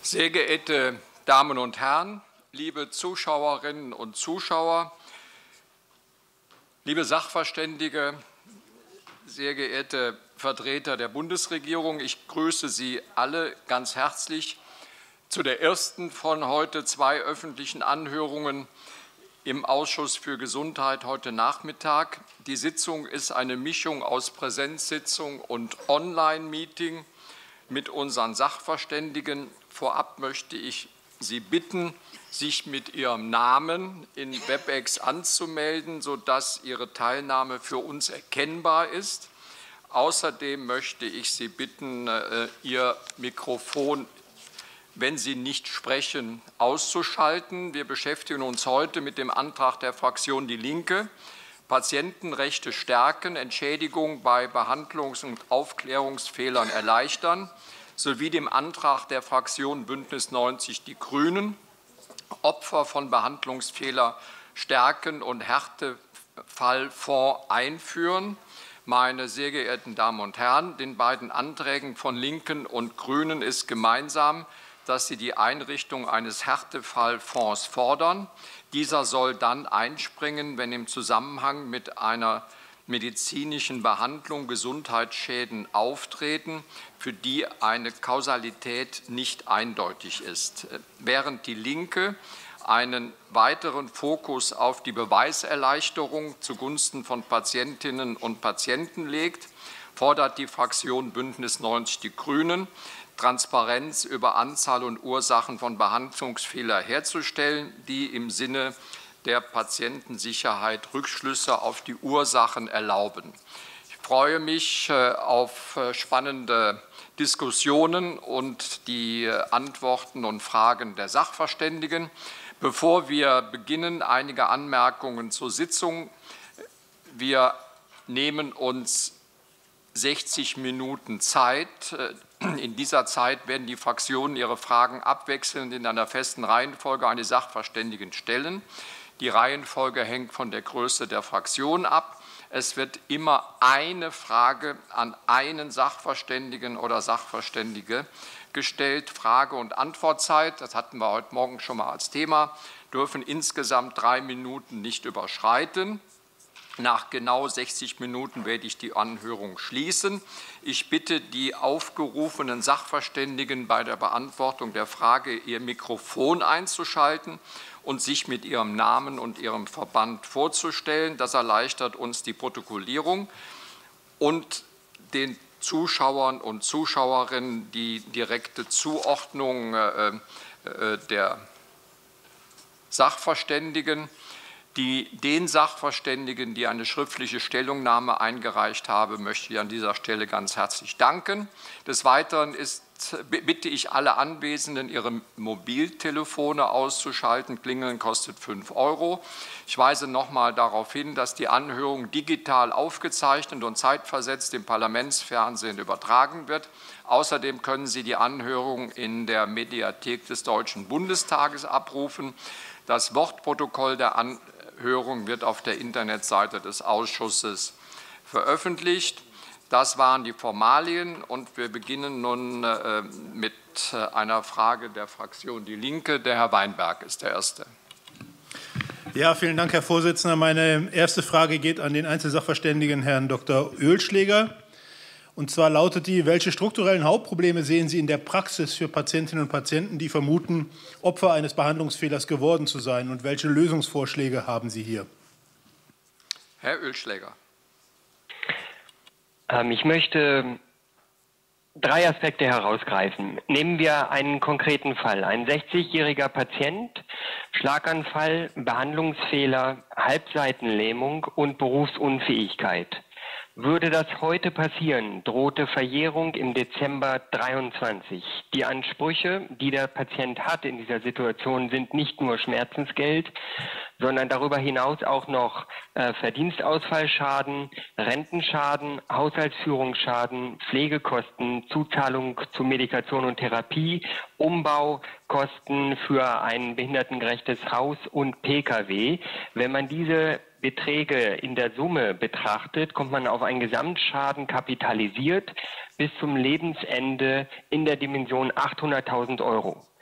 Sehr geehrte Damen und Herren, liebe Zuschauerinnen und Zuschauer, liebe Sachverständige, sehr geehrte Vertreter der Bundesregierung, ich grüße Sie alle ganz herzlich zu der ersten von heute 2 öffentlichen Anhörungen im Ausschuss für Gesundheit heute Nachmittag. Die Sitzung ist eine Mischung aus Präsenzsitzung und Online-Meeting mit unseren Sachverständigen. Vorab möchte ich Sie bitten, sich mit Ihrem Namen in WebEx anzumelden, sodass Ihre Teilnahme für uns erkennbar ist. Außerdem möchte ich Sie bitten, Ihr Mikrofon, wenn Sie nicht sprechen, auszuschalten. Wir beschäftigen uns heute mit dem Antrag der Fraktion DIE LINKE, Patientenrechte stärken, Entschädigung bei Behandlungs- und Aufklärungsfehlern erleichtern, sowie dem Antrag der Fraktion BÜNDNIS 90 die Grünen, Opfer von Behandlungsfehler stärken und Härtefallfonds einführen. Meine sehr geehrten Damen und Herren, den beiden Anträgen von Linken und Grünen ist gemeinsam, dass sie die Einrichtung eines Härtefallfonds fordern. Dieser soll dann einspringen, wenn im Zusammenhang mit einer medizinischen Behandlung Gesundheitsschäden auftreten, für die eine Kausalität nicht eindeutig ist. Während DIE LINKE einen weiteren Fokus auf die Beweiserleichterung zugunsten von Patientinnen und Patienten legt, fordert die Fraktion BÜNDNIS 90 die Grünen, Transparenz über Anzahl und Ursachen von Behandlungsfehlern herzustellen, die im Sinne der Patientensicherheit Rückschlüsse auf die Ursachen erlauben. Ich freue mich auf spannende Diskussionen und die Antworten und Fragen der Sachverständigen. Bevor wir beginnen, einige Anmerkungen zur Sitzung. Wir nehmen uns 60 Minuten Zeit. In dieser Zeit werden die Fraktionen ihre Fragen abwechselnd in einer festen Reihenfolge an die Sachverständigen stellen. Die Reihenfolge hängt von der Größe der Fraktion ab. Es wird immer eine Frage an einen Sachverständigen oder Sachverständige gestellt. Frage- und Antwortzeit, das hatten wir heute Morgen schon mal als Thema, dürfen insgesamt 3 Minuten nicht überschreiten. Nach genau 60 Minuten werde ich die Anhörung schließen. Ich bitte die aufgerufenen Sachverständigen bei der Beantwortung der Frage, ihr Mikrofon einzuschalten und sich mit ihrem Namen und ihrem Verband vorzustellen. Das erleichtert uns die Protokollierung und den Zuschauern und Zuschauerinnen die direkte Zuordnung der Sachverständigen. Den Sachverständigen, die eine schriftliche Stellungnahme eingereicht haben, möchte ich an dieser Stelle ganz herzlich danken. Des Weiteren bitte ich alle Anwesenden, ihre Mobiltelefone auszuschalten. Klingeln kostet 5 €. Ich weise noch einmal darauf hin, dass die Anhörung digital aufgezeichnet und zeitversetzt im Parlamentsfernsehen übertragen wird. Außerdem können Sie die Anhörung in der Mediathek des Deutschen Bundestages abrufen. Das Wortprotokoll der Anhörung wird auf der Internetseite des Ausschusses veröffentlicht. Das waren die Formalien, und wir beginnen nun mit einer Frage der Fraktion DIE LINKE. Der Herr Weinberg ist der Erste. Ja, vielen Dank, Herr Vorsitzender. Meine erste Frage geht an den Einzelsachverständigen Herrn Dr. Oehlschläger. Und zwar lautet die: Welche strukturellen Hauptprobleme sehen Sie in der Praxis für Patientinnen und Patienten, die vermuten, Opfer eines Behandlungsfehlers geworden zu sein? Und welche Lösungsvorschläge haben Sie hier? Herr Oehlschläger. Ich möchte 3 Aspekte herausgreifen. Nehmen wir einen konkreten Fall. Ein 60-jähriger Patient, Schlaganfall, Behandlungsfehler, Halbseitenlähmung und Berufsunfähigkeit. Würde das heute passieren, drohte Verjährung im Dezember 2023. Die Ansprüche, die der Patient hat in dieser Situation, sind nicht nur Schmerzensgeld, sondern darüber hinaus auch noch Verdienstausfallschaden, Rentenschaden, Haushaltsführungsschaden, Pflegekosten, Zuzahlung zu Medikation und Therapie, Umbaukosten für ein behindertengerechtes Haus und Pkw. Wenn man diese Beträge in der Summe betrachtet, kommt man auf einen Gesamtschaden kapitalisiert bis zum Lebensende in der Dimension 800.000 €.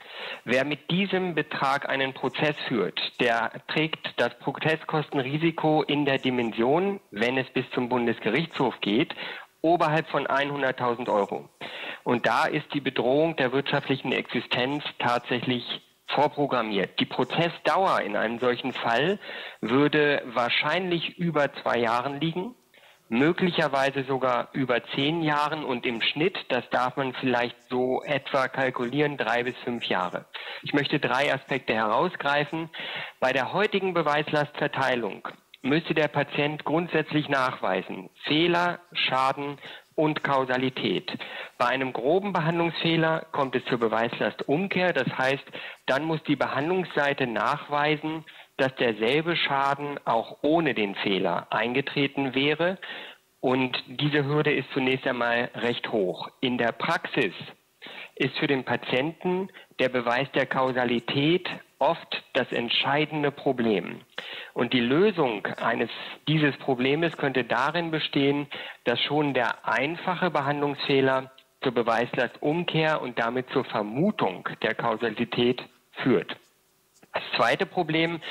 Wer mit diesem Betrag einen Prozess führt, der trägt das Prozesskostenrisiko in der Dimension, wenn es bis zum Bundesgerichtshof geht, oberhalb von 100.000 €. Und da ist die Bedrohung der wirtschaftlichen Existenz tatsächlich vorprogrammiert. Die Prozessdauer in einem solchen Fall würde wahrscheinlich über 2 Jahren liegen, möglicherweise sogar über 10 Jahren und im Schnitt, das darf man vielleicht so etwa kalkulieren, 3 bis 5 Jahre. Ich möchte 3 Aspekte herausgreifen. Bei der heutigen Beweislastverteilung müsste der Patient grundsätzlich nachweisen: Fehler, Schaden und Kausalität. Bei einem groben Behandlungsfehler kommt es zur Beweislastumkehr. Das heißt, dann muss die Behandlungsseite nachweisen, dass derselbe Schaden auch ohne den Fehler eingetreten wäre. Und diese Hürde ist zunächst einmal recht hoch. In der Praxis ist für den Patienten der Beweis der Kausalität oft das entscheidende Problem. Und die Lösung dieses Problems könnte darin bestehen, dass schon der einfache Behandlungsfehler zur Beweislastumkehr und damit zur Vermutung der Kausalität führt. Das zweite Problem,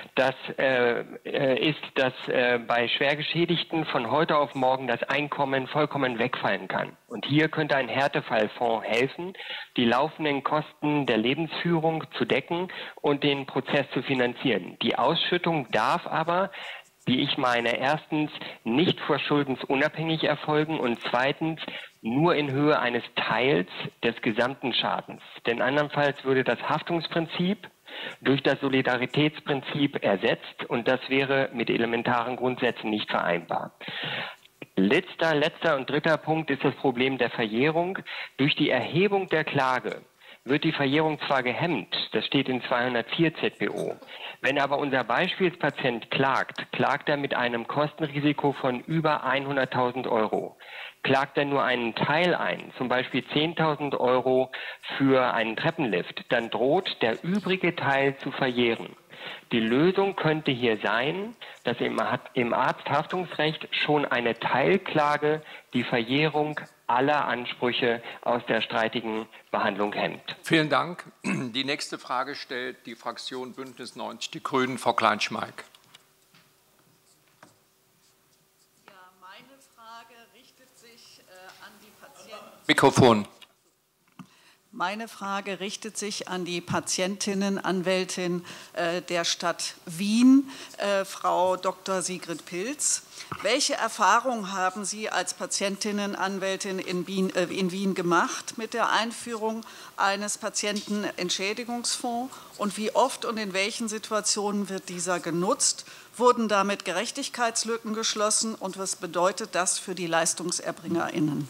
ist, dass bei Schwergeschädigten von heute auf morgen das Einkommen vollkommen wegfallen kann. Und hier könnte ein Härtefallfonds helfen, die laufenden Kosten der Lebensführung zu decken und den Prozess zu finanzieren. Die Ausschüttung darf aber, wie ich meine, erstens nicht verschuldensunabhängig erfolgen und zweitens nur in Höhe eines Teils des gesamten Schadens. Denn andernfalls würde das Haftungsprinzip durch das Solidaritätsprinzip ersetzt und das wäre mit elementaren Grundsätzen nicht vereinbar. Letzter und dritter Punkt ist das Problem der Verjährung. Durch die Erhebung der Klage wird die Verjährung zwar gehemmt, das steht in 204 ZPO. Wenn aber unser Beispielspatient klagt er mit einem Kostenrisiko von über 100.000 €. Klagt er nur einen Teil ein, zum Beispiel 10.000 € für einen Treppenlift, dann droht der übrige Teil zu verjähren. Die Lösung könnte hier sein, dass im Arzthaftungsrecht schon eine Teilklage die Verjährung aller Ansprüche aus der streitigen Behandlung hemmt. Vielen Dank. Die nächste Frage stellt die Fraktion Bündnis 90 Die Grünen, Frau Kleinschmeik. Mikrofon. Meine Frage richtet sich an die Patientinnenanwältin der Stadt Wien, Frau Dr. Sigrid Pilz. Welche Erfahrungen haben Sie als Patientinnenanwältin in Wien gemacht mit der Einführung eines Patientenentschädigungsfonds und wie oft und in welchen Situationen wird dieser genutzt? Wurden damit Gerechtigkeitslücken geschlossen und was bedeutet das für die LeistungserbringerInnen?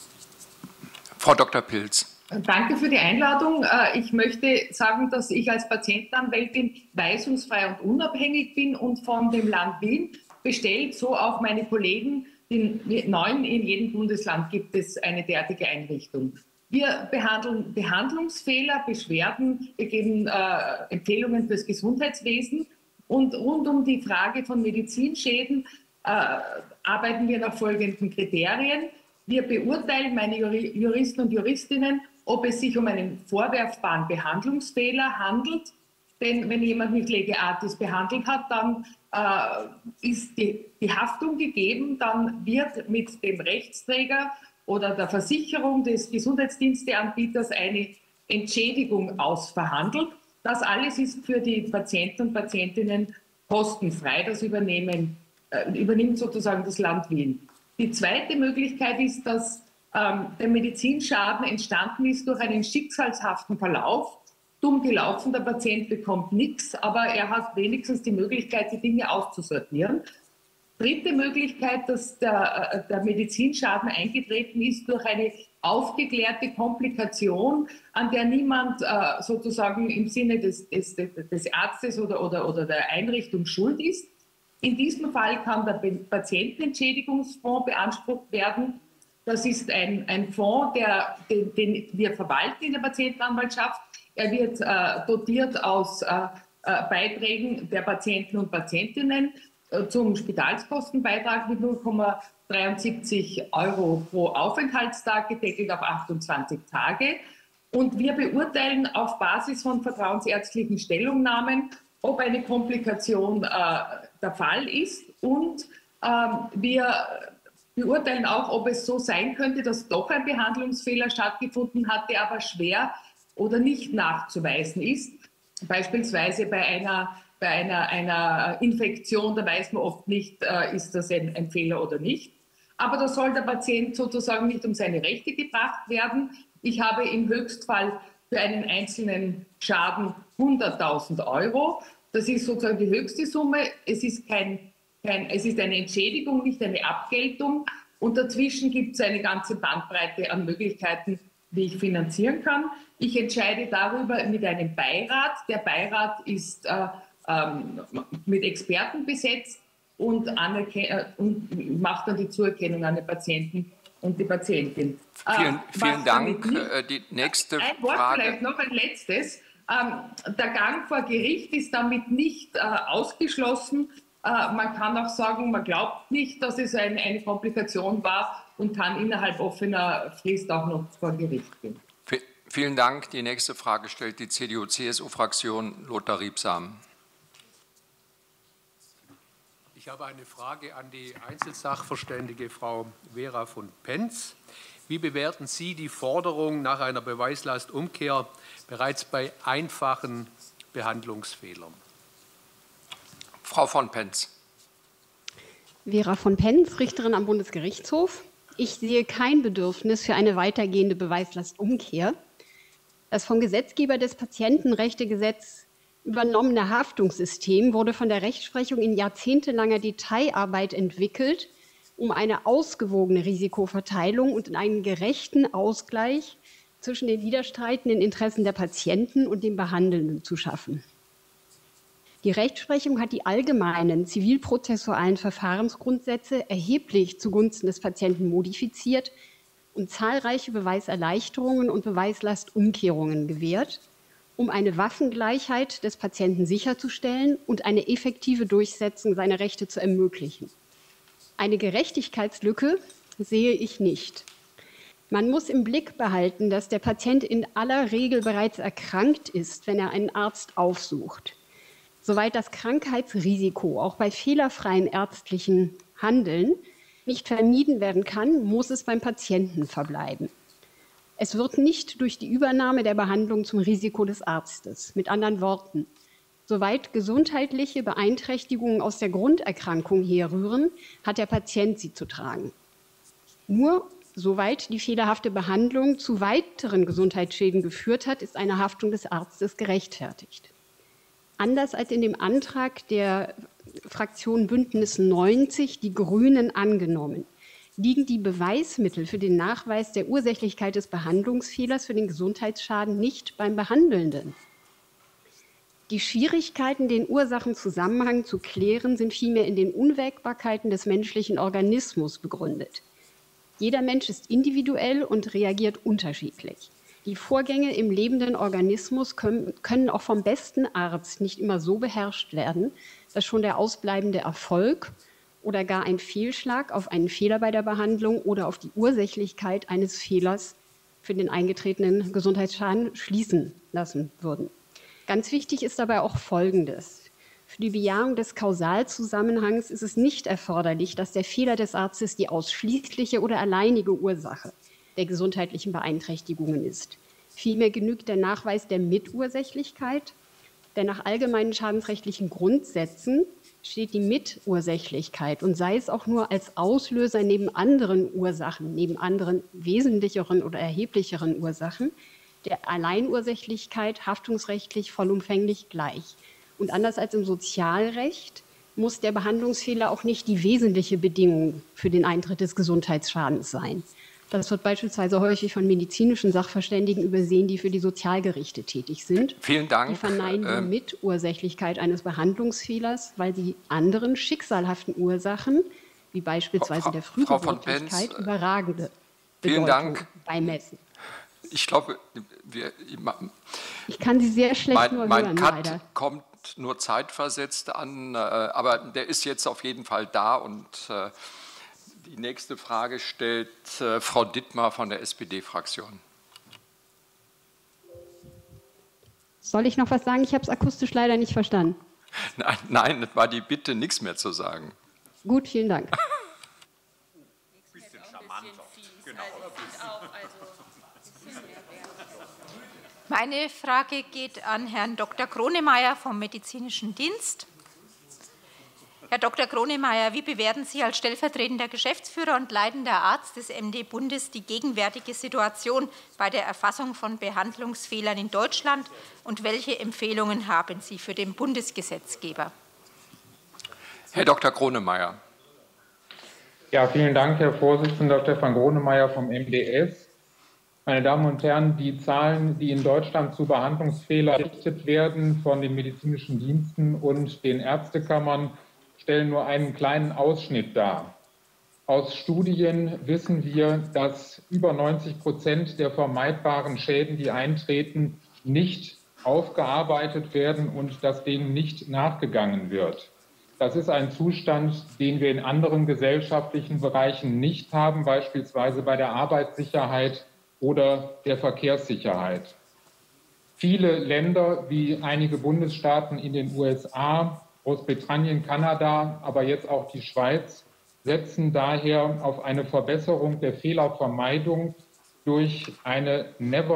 Frau Dr. Pilz. Danke für die Einladung. Ich möchte sagen, dass ich als Patientenanwältin weisungsfrei und unabhängig bin und von dem Land Wien bestellt, so auch meine Kollegen, in 9 in jedem Bundesland gibt es eine derartige Einrichtung. Wir behandeln Behandlungsfehler, Beschwerden, wir geben Empfehlungen fürs Gesundheitswesen und rund um die Frage von Medizinschäden arbeiten wir nach folgenden Kriterien. Wir beurteilen, meine Juristen und Juristinnen, ob es sich um einen vorwerfbaren Behandlungsfehler handelt. Denn wenn jemand mit Lege artis behandelt hat, dann ist die Haftung gegeben, dann wird mit dem Rechtsträger oder der Versicherung des Gesundheitsdiensteanbieters eine Entschädigung ausverhandelt. Das alles ist für die Patienten und Patientinnen kostenfrei. Das übernimmt sozusagen das Land Wien. Die zweite Möglichkeit ist, dass der Medizinschaden entstanden ist durch einen schicksalshaften Verlauf. Dumm gelaufen, der Patient bekommt nichts, aber er hat wenigstens die Möglichkeit, die Dinge auszusortieren. Dritte Möglichkeit, dass der Medizinschaden eingetreten ist durch eine aufgeklärte Komplikation, an der niemand sozusagen im Sinne des Arztes oder der Einrichtung schuld ist. In diesem Fall kann der Patientenentschädigungsfonds beansprucht werden. Das ist ein Fonds, den wir verwalten in der Patientenanwaltschaft. Er wird dotiert aus Beiträgen der Patienten und Patientinnen zum Spitalskostenbeitrag mit 0,73 € pro Aufenthaltstag, gedeckelt auf 28 Tage. Und wir beurteilen auf Basis von vertrauensärztlichen Stellungnahmen, ob eine Komplikation der Fall ist. Und wir beurteilen auch, ob es so sein könnte, dass doch ein Behandlungsfehler stattgefunden hat, der aber schwer oder nicht nachzuweisen ist. Beispielsweise bei einer Infektion, da weiß man oft nicht, ist das ein Fehler oder nicht. Aber da soll der Patient sozusagen nicht um seine Rechte gebracht werden. Ich habe im Höchstfall für einen einzelnen Schaden 100.000 €. Das ist sozusagen die höchste Summe. Es ist eine Entschädigung, nicht eine Abgeltung. Und dazwischen gibt es eine ganze Bandbreite an Möglichkeiten, wie ich finanzieren kann. Ich entscheide darüber mit einem Beirat. Der Beirat ist mit Experten besetzt und macht dann die Zuerkennung an den Patienten und die Patientin. Vielen Dank. Die nächste ein Wort Frage. Vielleicht noch ein letztes. Der Gang vor Gericht ist damit nicht ausgeschlossen. Man kann auch sagen, man glaubt nicht, dass es eine Komplikation war und kann innerhalb offener Frist auch noch vor Gericht gehen. Vielen Dank. Die nächste Frage stellt die CDU-CSU-Fraktion Lothar Riebsam. Ich habe eine Frage an die Einzelsachverständige Frau Vera von Penz. Wie bewerten Sie die Forderung nach einer Beweislastumkehr bereits bei einfachen Behandlungsfehlern? Frau von Penz. Vera von Penz, Richterin am Bundesgerichtshof. Ich sehe kein Bedürfnis für eine weitergehende Beweislastumkehr. Das vom Gesetzgeber des Patientenrechtegesetzes übernommene Haftungssystem wurde von der Rechtsprechung in jahrzehntelanger Detailarbeit entwickelt, um eine ausgewogene Risikoverteilung und einen gerechten Ausgleich zwischen den widerstreitenden Interessen der Patienten und dem Behandelnden zu schaffen. Die Rechtsprechung hat die allgemeinen zivilprozessualen Verfahrensgrundsätze erheblich zugunsten des Patienten modifiziert und zahlreiche Beweiserleichterungen und Beweislastumkehrungen gewährt, um eine Waffengleichheit des Patienten sicherzustellen und eine effektive Durchsetzung seiner Rechte zu ermöglichen. Eine Gerechtigkeitslücke sehe ich nicht. Man muss im Blick behalten, dass der Patient in aller Regel bereits erkrankt ist, wenn er einen Arzt aufsucht. Soweit das Krankheitsrisiko auch bei fehlerfreien ärztlichen Handeln nicht vermieden werden kann, muss es beim Patienten verbleiben. Es wird nicht durch die Übernahme der Behandlung zum Risiko des Arztes. Mit anderen Worten, soweit gesundheitliche Beeinträchtigungen aus der Grunderkrankung herrühren, hat der Patient sie zu tragen. Nur soweit die fehlerhafte Behandlung zu weiteren Gesundheitsschäden geführt hat, ist eine Haftung des Arztes gerechtfertigt. Anders als in dem Antrag der Fraktion Bündnis 90, die Grünen, angenommen, liegen die Beweismittel für den Nachweis der Ursächlichkeit des Behandlungsfehlers für den Gesundheitsschaden nicht beim Behandelnden. Die Schwierigkeiten, den Ursachenzusammenhang zu klären, sind vielmehr in den Unwägbarkeiten des menschlichen Organismus begründet. Jeder Mensch ist individuell und reagiert unterschiedlich. Die Vorgänge im lebenden Organismus können auch vom besten Arzt nicht immer so beherrscht werden, dass schon der ausbleibende Erfolg oder gar ein Fehlschlag auf einen Fehler bei der Behandlung oder auf die Ursächlichkeit eines Fehlers für den eingetretenen Gesundheitsschaden schließen lassen würden. Ganz wichtig ist dabei auch Folgendes. Für die Bejahung des Kausalzusammenhangs ist es nicht erforderlich, dass der Fehler des Arztes die ausschließliche oder alleinige Ursache der gesundheitlichen Beeinträchtigungen ist. Vielmehr genügt der Nachweis der Mitursächlichkeit, denn nach allgemeinen schadensrechtlichen Grundsätzen steht die Mitursächlichkeit und sei es auch nur als Auslöser neben anderen Ursachen, neben anderen wesentlicheren oder erheblicheren Ursachen, der Alleinursächlichkeit haftungsrechtlich vollumfänglich gleich. Und anders als im Sozialrecht muss der Behandlungsfehler auch nicht die wesentliche Bedingung für den Eintritt des Gesundheitsschadens sein. Das wird beispielsweise häufig von medizinischen Sachverständigen übersehen, die für die Sozialgerichte tätig sind. Vielen Dank. Die verneinen die Mitursächlichkeit eines Behandlungsfehlers, weil sie anderen schicksalhaften Ursachen, wie beispielsweise der Frühgeburtlichkeit, überragende Bedeutung beimessen. Ich glaube, ich kann Sie sehr schlecht nur hören, mein Cut leider. Kommt nur zeitversetzt an, aber der ist jetzt auf jeden Fall da. Und die nächste Frage stellt Frau Dittmar von der SPD-Fraktion. Soll ich noch was sagen? Ich habe es akustisch leider nicht verstanden. Nein, das war die Bitte, nichts mehr zu sagen. Gut, vielen Dank. Meine Frage geht an Herrn Dr. Gronemeyer vom Medizinischen Dienst. Herr Dr. Gronemeyer, wie bewerten Sie als stellvertretender Geschäftsführer und leitender Arzt des MD-Bundes die gegenwärtige Situation bei der Erfassung von Behandlungsfehlern in Deutschland und welche Empfehlungen haben Sie für den Bundesgesetzgeber? Herr Dr. Gronemeyer. Ja, vielen Dank, Herr Vorsitzender. Stefan Gronemeyer vom MDS. Meine Damen und Herren, die Zahlen, die in Deutschland zu Behandlungsfehlern berichtet werden von den medizinischen Diensten und den Ärztekammern, stellen nur einen kleinen Ausschnitt dar. Aus Studien wissen wir, dass über 90% der vermeidbaren Schäden, die eintreten, nicht aufgearbeitet werden und dass denen nicht nachgegangen wird. Das ist ein Zustand, den wir in anderen gesellschaftlichen Bereichen nicht haben, beispielsweise bei der Arbeitssicherheit oder der Verkehrssicherheit. Viele Länder, wie einige Bundesstaaten in den USA, Großbritannien, Kanada, aber jetzt auch die Schweiz, setzen daher auf eine Verbesserung der Fehlervermeidung durch eine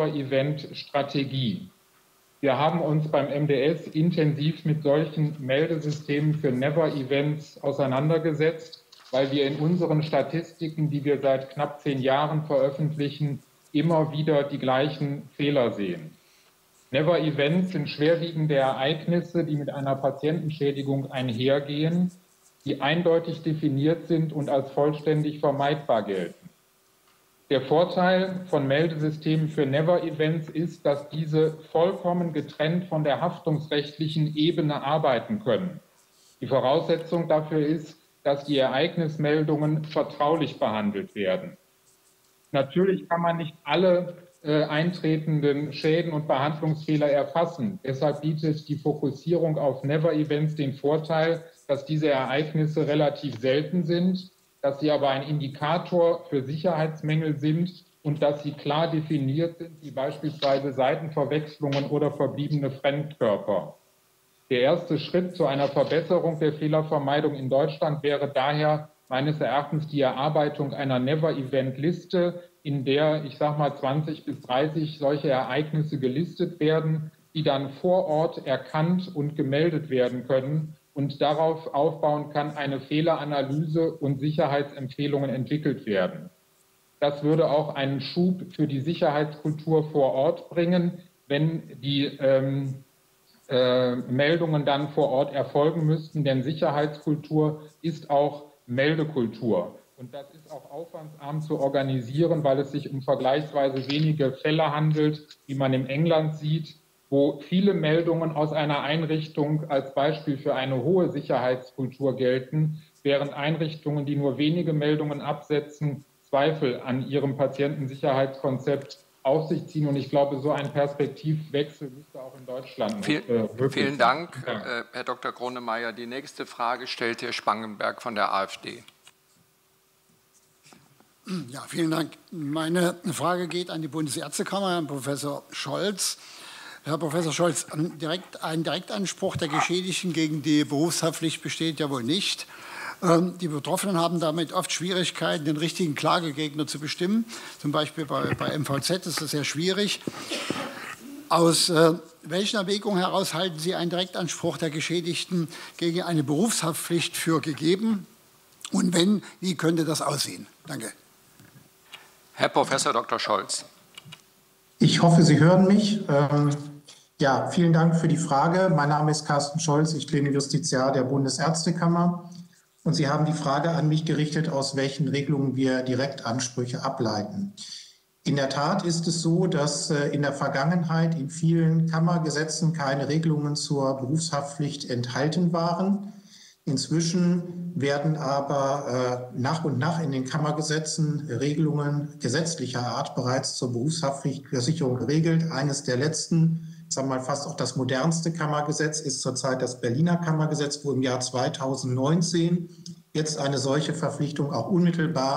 Never-Event-Strategie. Wir haben uns beim MDS intensiv mit solchen Meldesystemen für Never-Events auseinandergesetzt, weil wir in unseren Statistiken, die wir seit knapp 10 Jahren veröffentlichen, immer wieder die gleichen Fehler sehen. Never-Events sind schwerwiegende Ereignisse, die mit einer Patientenschädigung einhergehen, die eindeutig definiert sind und als vollständig vermeidbar gelten. Der Vorteil von Meldesystemen für Never-Events ist, dass diese vollkommen getrennt von der haftungsrechtlichen Ebene arbeiten können. Die Voraussetzung dafür ist, dass die Ereignismeldungen vertraulich behandelt werden. Natürlich kann man nicht alle eintretenden Schäden und Behandlungsfehler erfassen. Deshalb bietet die Fokussierung auf Never-Events den Vorteil, dass diese Ereignisse relativ selten sind, dass sie aber ein Indikator für Sicherheitsmängel sind und dass sie klar definiert sind, wie beispielsweise Seitenverwechslungen oder verbliebene Fremdkörper. Der erste Schritt zu einer Verbesserung der Fehlervermeidung in Deutschland wäre daher meines Erachtens die Erarbeitung einer Never-Event-Liste, in der, ich sage mal, 20 bis 30 solche Ereignisse gelistet werden, die dann vor Ort erkannt und gemeldet werden können und darauf aufbauen kann eine Fehleranalyse und Sicherheitsempfehlungen entwickelt werden. Das würde auch einen Schub für die Sicherheitskultur vor Ort bringen, wenn die Meldungen dann vor Ort erfolgen müssten, denn Sicherheitskultur ist auch Meldekultur. Und das ist auch aufwandsarm zu organisieren, weil es sich um vergleichsweise wenige Fälle handelt, wie man in England sieht, wo viele Meldungen aus einer Einrichtung als Beispiel für eine hohe Sicherheitskultur gelten, während Einrichtungen, die nur wenige Meldungen absetzen, Zweifel an ihrem Patientensicherheitskonzept auf sich ziehen. Und ich glaube, so ein Perspektivwechsel müsste auch in Deutschland Vielen Dank, Herr Dr. Gronemeyer. Die nächste Frage stellt Herr Spangenberg von der AfD. Ja, vielen Dank. Meine Frage geht an die Bundesärztekammer, Herrn Professor Scholz. Herr Professor Scholz, ein Direktanspruch der Geschädigten gegen die Berufshaftpflicht besteht ja wohl nicht. Die Betroffenen haben damit oft Schwierigkeiten, den richtigen Klagegegner zu bestimmen. Zum Beispiel bei MVZ ist das sehr schwierig. Aus welchen Erwägungen heraus halten Sie einen Direktanspruch der Geschädigten gegen eine Berufshaftpflicht für gegeben? Und wenn, wie könnte das aussehen? Danke. Herr Professor Dr. Scholz. Ich hoffe, Sie hören mich. Ja, vielen Dank für die Frage. Mein Name ist Carsten Scholz. Ich bin Justiziar der Bundesärztekammer. Und Sie haben die Frage an mich gerichtet, aus welchen Regelungen wir Direktansprüche ableiten. In der Tat ist es so, dass in der Vergangenheit in vielen Kammergesetzen keine Regelungen zur Berufshaftpflicht enthalten waren. Inzwischen werden aber nach und nach in den Kammergesetzen Regelungen gesetzlicher Art bereits zur Berufshaftpflichtversicherung geregelt. Eines der letzten, sagen wir mal fast auch das modernste Kammergesetz, ist zurzeit das Berliner Kammergesetz, wo im Jahr 2019 jetzt eine solche Verpflichtung auch unmittelbar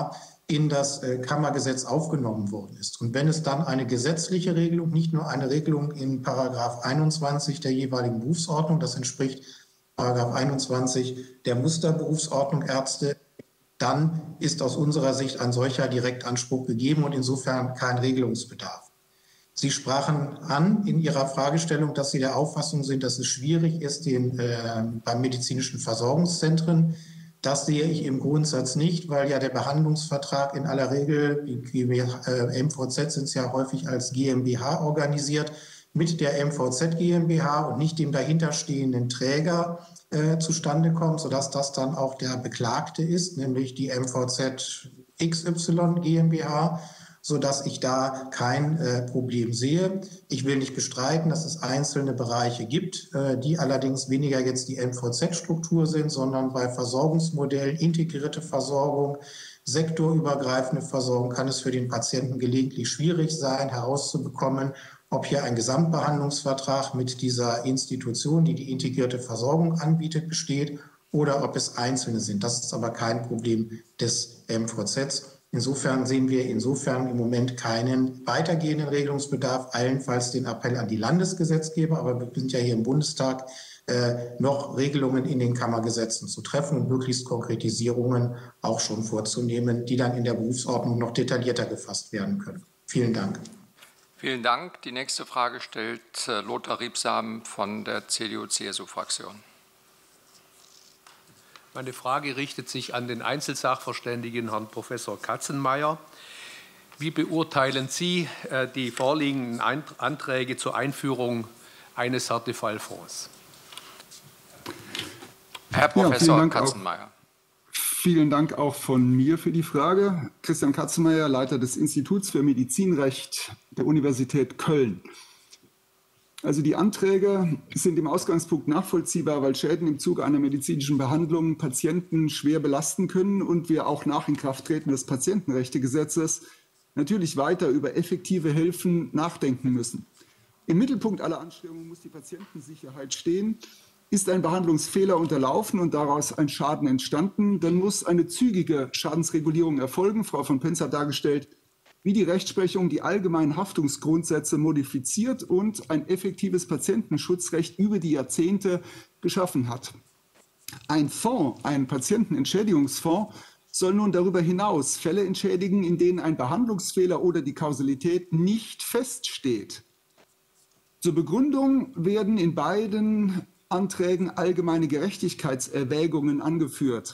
in das Kammergesetz aufgenommen worden ist. Und wenn es dann eine gesetzliche Regelung, nicht nur eine Regelung in § 21 der jeweiligen Berufsordnung, das entspricht § 21 der Musterberufsordnung Ärzte, dann ist aus unserer Sicht ein solcher Direktanspruch gegeben und insofern kein Regelungsbedarf. Sie sprachen an in Ihrer Fragestellung, dass Sie der Auffassung sind, dass es schwierig ist, beim medizinischen Versorgungszentren. Das sehe ich im Grundsatz nicht, weil ja der Behandlungsvertrag in aller Regel, die MVZ sind es ja häufig als GmbH organisiert, mit der MVZ GmbH und nicht dem dahinterstehenden Träger zustande kommt, sodass das dann auch der Beklagte ist, nämlich die MVZ XY GmbH, sodass ich da kein Problem sehe. Ich will nicht bestreiten, dass es einzelne Bereiche gibt, die allerdings weniger jetzt die MVZ-Struktur sind, sondern bei Versorgungsmodellen, integrierte Versorgung, sektorübergreifende Versorgung kann es für den Patienten gelegentlich schwierig sein, herauszubekommen, ob hier ein Gesamtbehandlungsvertrag mit dieser Institution, die die integrierte Versorgung anbietet, besteht oder ob es einzelne sind. Das ist aber kein Problem des MVZs. Insofern sehen wir im Moment keinen weitergehenden Regelungsbedarf, allenfalls den Appell an die Landesgesetzgeber. Aber wir sind ja hier im Bundestag, noch Regelungen in den Kammergesetzen zu treffen und möglichst Konkretisierungen auch schon vorzunehmen, die dann in der Berufsordnung noch detaillierter gefasst werden können. Vielen Dank. Vielen Dank. Die nächste Frage stellt Lothar Riebsam von der CDU-CSU-Fraktion. Meine Frage richtet sich an den Einzelsachverständigen, Herrn Professor Katzenmeier. Wie beurteilen Sie die vorliegenden Anträge zur Einführung eines Härtefallfonds? Herr Professor Katzenmeier. Vielen Dank auch von mir für die Frage. Christian Katzenmeier, Leiter des Instituts für Medizinrecht der Universität Köln. Also die Anträge sind im Ausgangspunkt nachvollziehbar, weil Schäden im Zuge einer medizinischen Behandlung Patienten schwer belasten können und wir auch nach Inkrafttreten des Patientenrechtegesetzes natürlich weiter über effektive Hilfen nachdenken müssen. Im Mittelpunkt aller Anstrengungen muss die Patientensicherheit stehen. Ist ein Behandlungsfehler unterlaufen und daraus ein Schaden entstanden, dann muss eine zügige Schadensregulierung erfolgen. Frau von Pentz hat dargestellt, wie die Rechtsprechung die allgemeinen Haftungsgrundsätze modifiziert und ein effektives Patientenschutzrecht über die Jahrzehnte geschaffen hat. Ein Fonds, ein Patientenentschädigungsfonds, soll nun darüber hinaus Fälle entschädigen, in denen ein Behandlungsfehler oder die Kausalität nicht feststeht. Zur Begründung werden in beiden Anträgen allgemeine Gerechtigkeitserwägungen angeführt.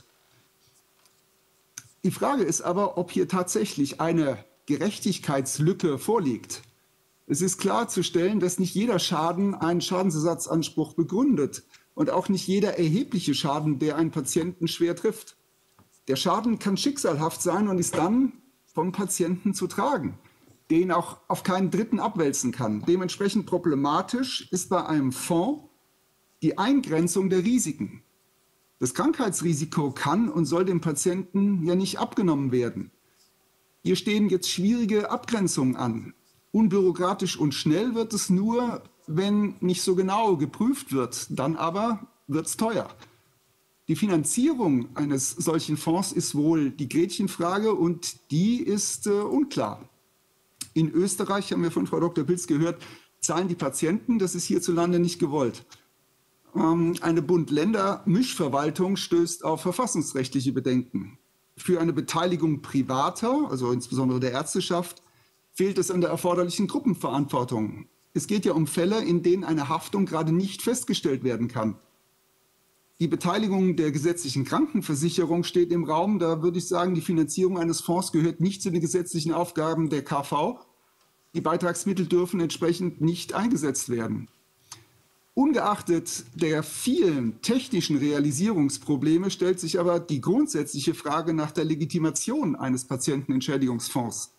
Die Frage ist aber, ob hier tatsächlich eine Gerechtigkeitslücke vorliegt. Es ist klarzustellen, dass nicht jeder Schaden einen Schadensersatzanspruch begründet und auch nicht jeder erhebliche Schaden, der einen Patienten schwer trifft. Der Schaden kann schicksalhaft sein und ist dann vom Patienten zu tragen, den auch auf keinen Dritten abwälzen kann. Dementsprechend problematisch ist bei einem Fonds die Eingrenzung der Risiken. Das Krankheitsrisiko kann und soll dem Patienten ja nicht abgenommen werden. Hier stehen jetzt schwierige Abgrenzungen an. Unbürokratisch und schnell wird es nur, wenn nicht so genau geprüft wird. Dann aber wird es teuer. Die Finanzierung eines solchen Fonds ist wohl die Gretchenfrage und die ist unklar. In Österreich, haben wir von Frau Dr. Pilz gehört, zahlen die Patienten. Das ist hierzulande nicht gewollt. Eine Bund-Länder-Mischverwaltung stößt auf verfassungsrechtliche Bedenken. Für eine Beteiligung privater, also insbesondere der Ärzteschaft, fehlt es an der erforderlichen Gruppenverantwortung. Es geht ja um Fälle, in denen eine Haftung gerade nicht festgestellt werden kann. Die Beteiligung der gesetzlichen Krankenversicherung steht im Raum. Da würde ich sagen, die Finanzierung eines Fonds gehört nicht zu den gesetzlichen Aufgaben der KV. Die Beitragsmittel dürfen entsprechend nicht eingesetzt werden. Ungeachtet der vielen technischen Realisierungsprobleme stellt sich aber die grundsätzliche Frage nach der Legitimation eines Patientenentschädigungsfonds.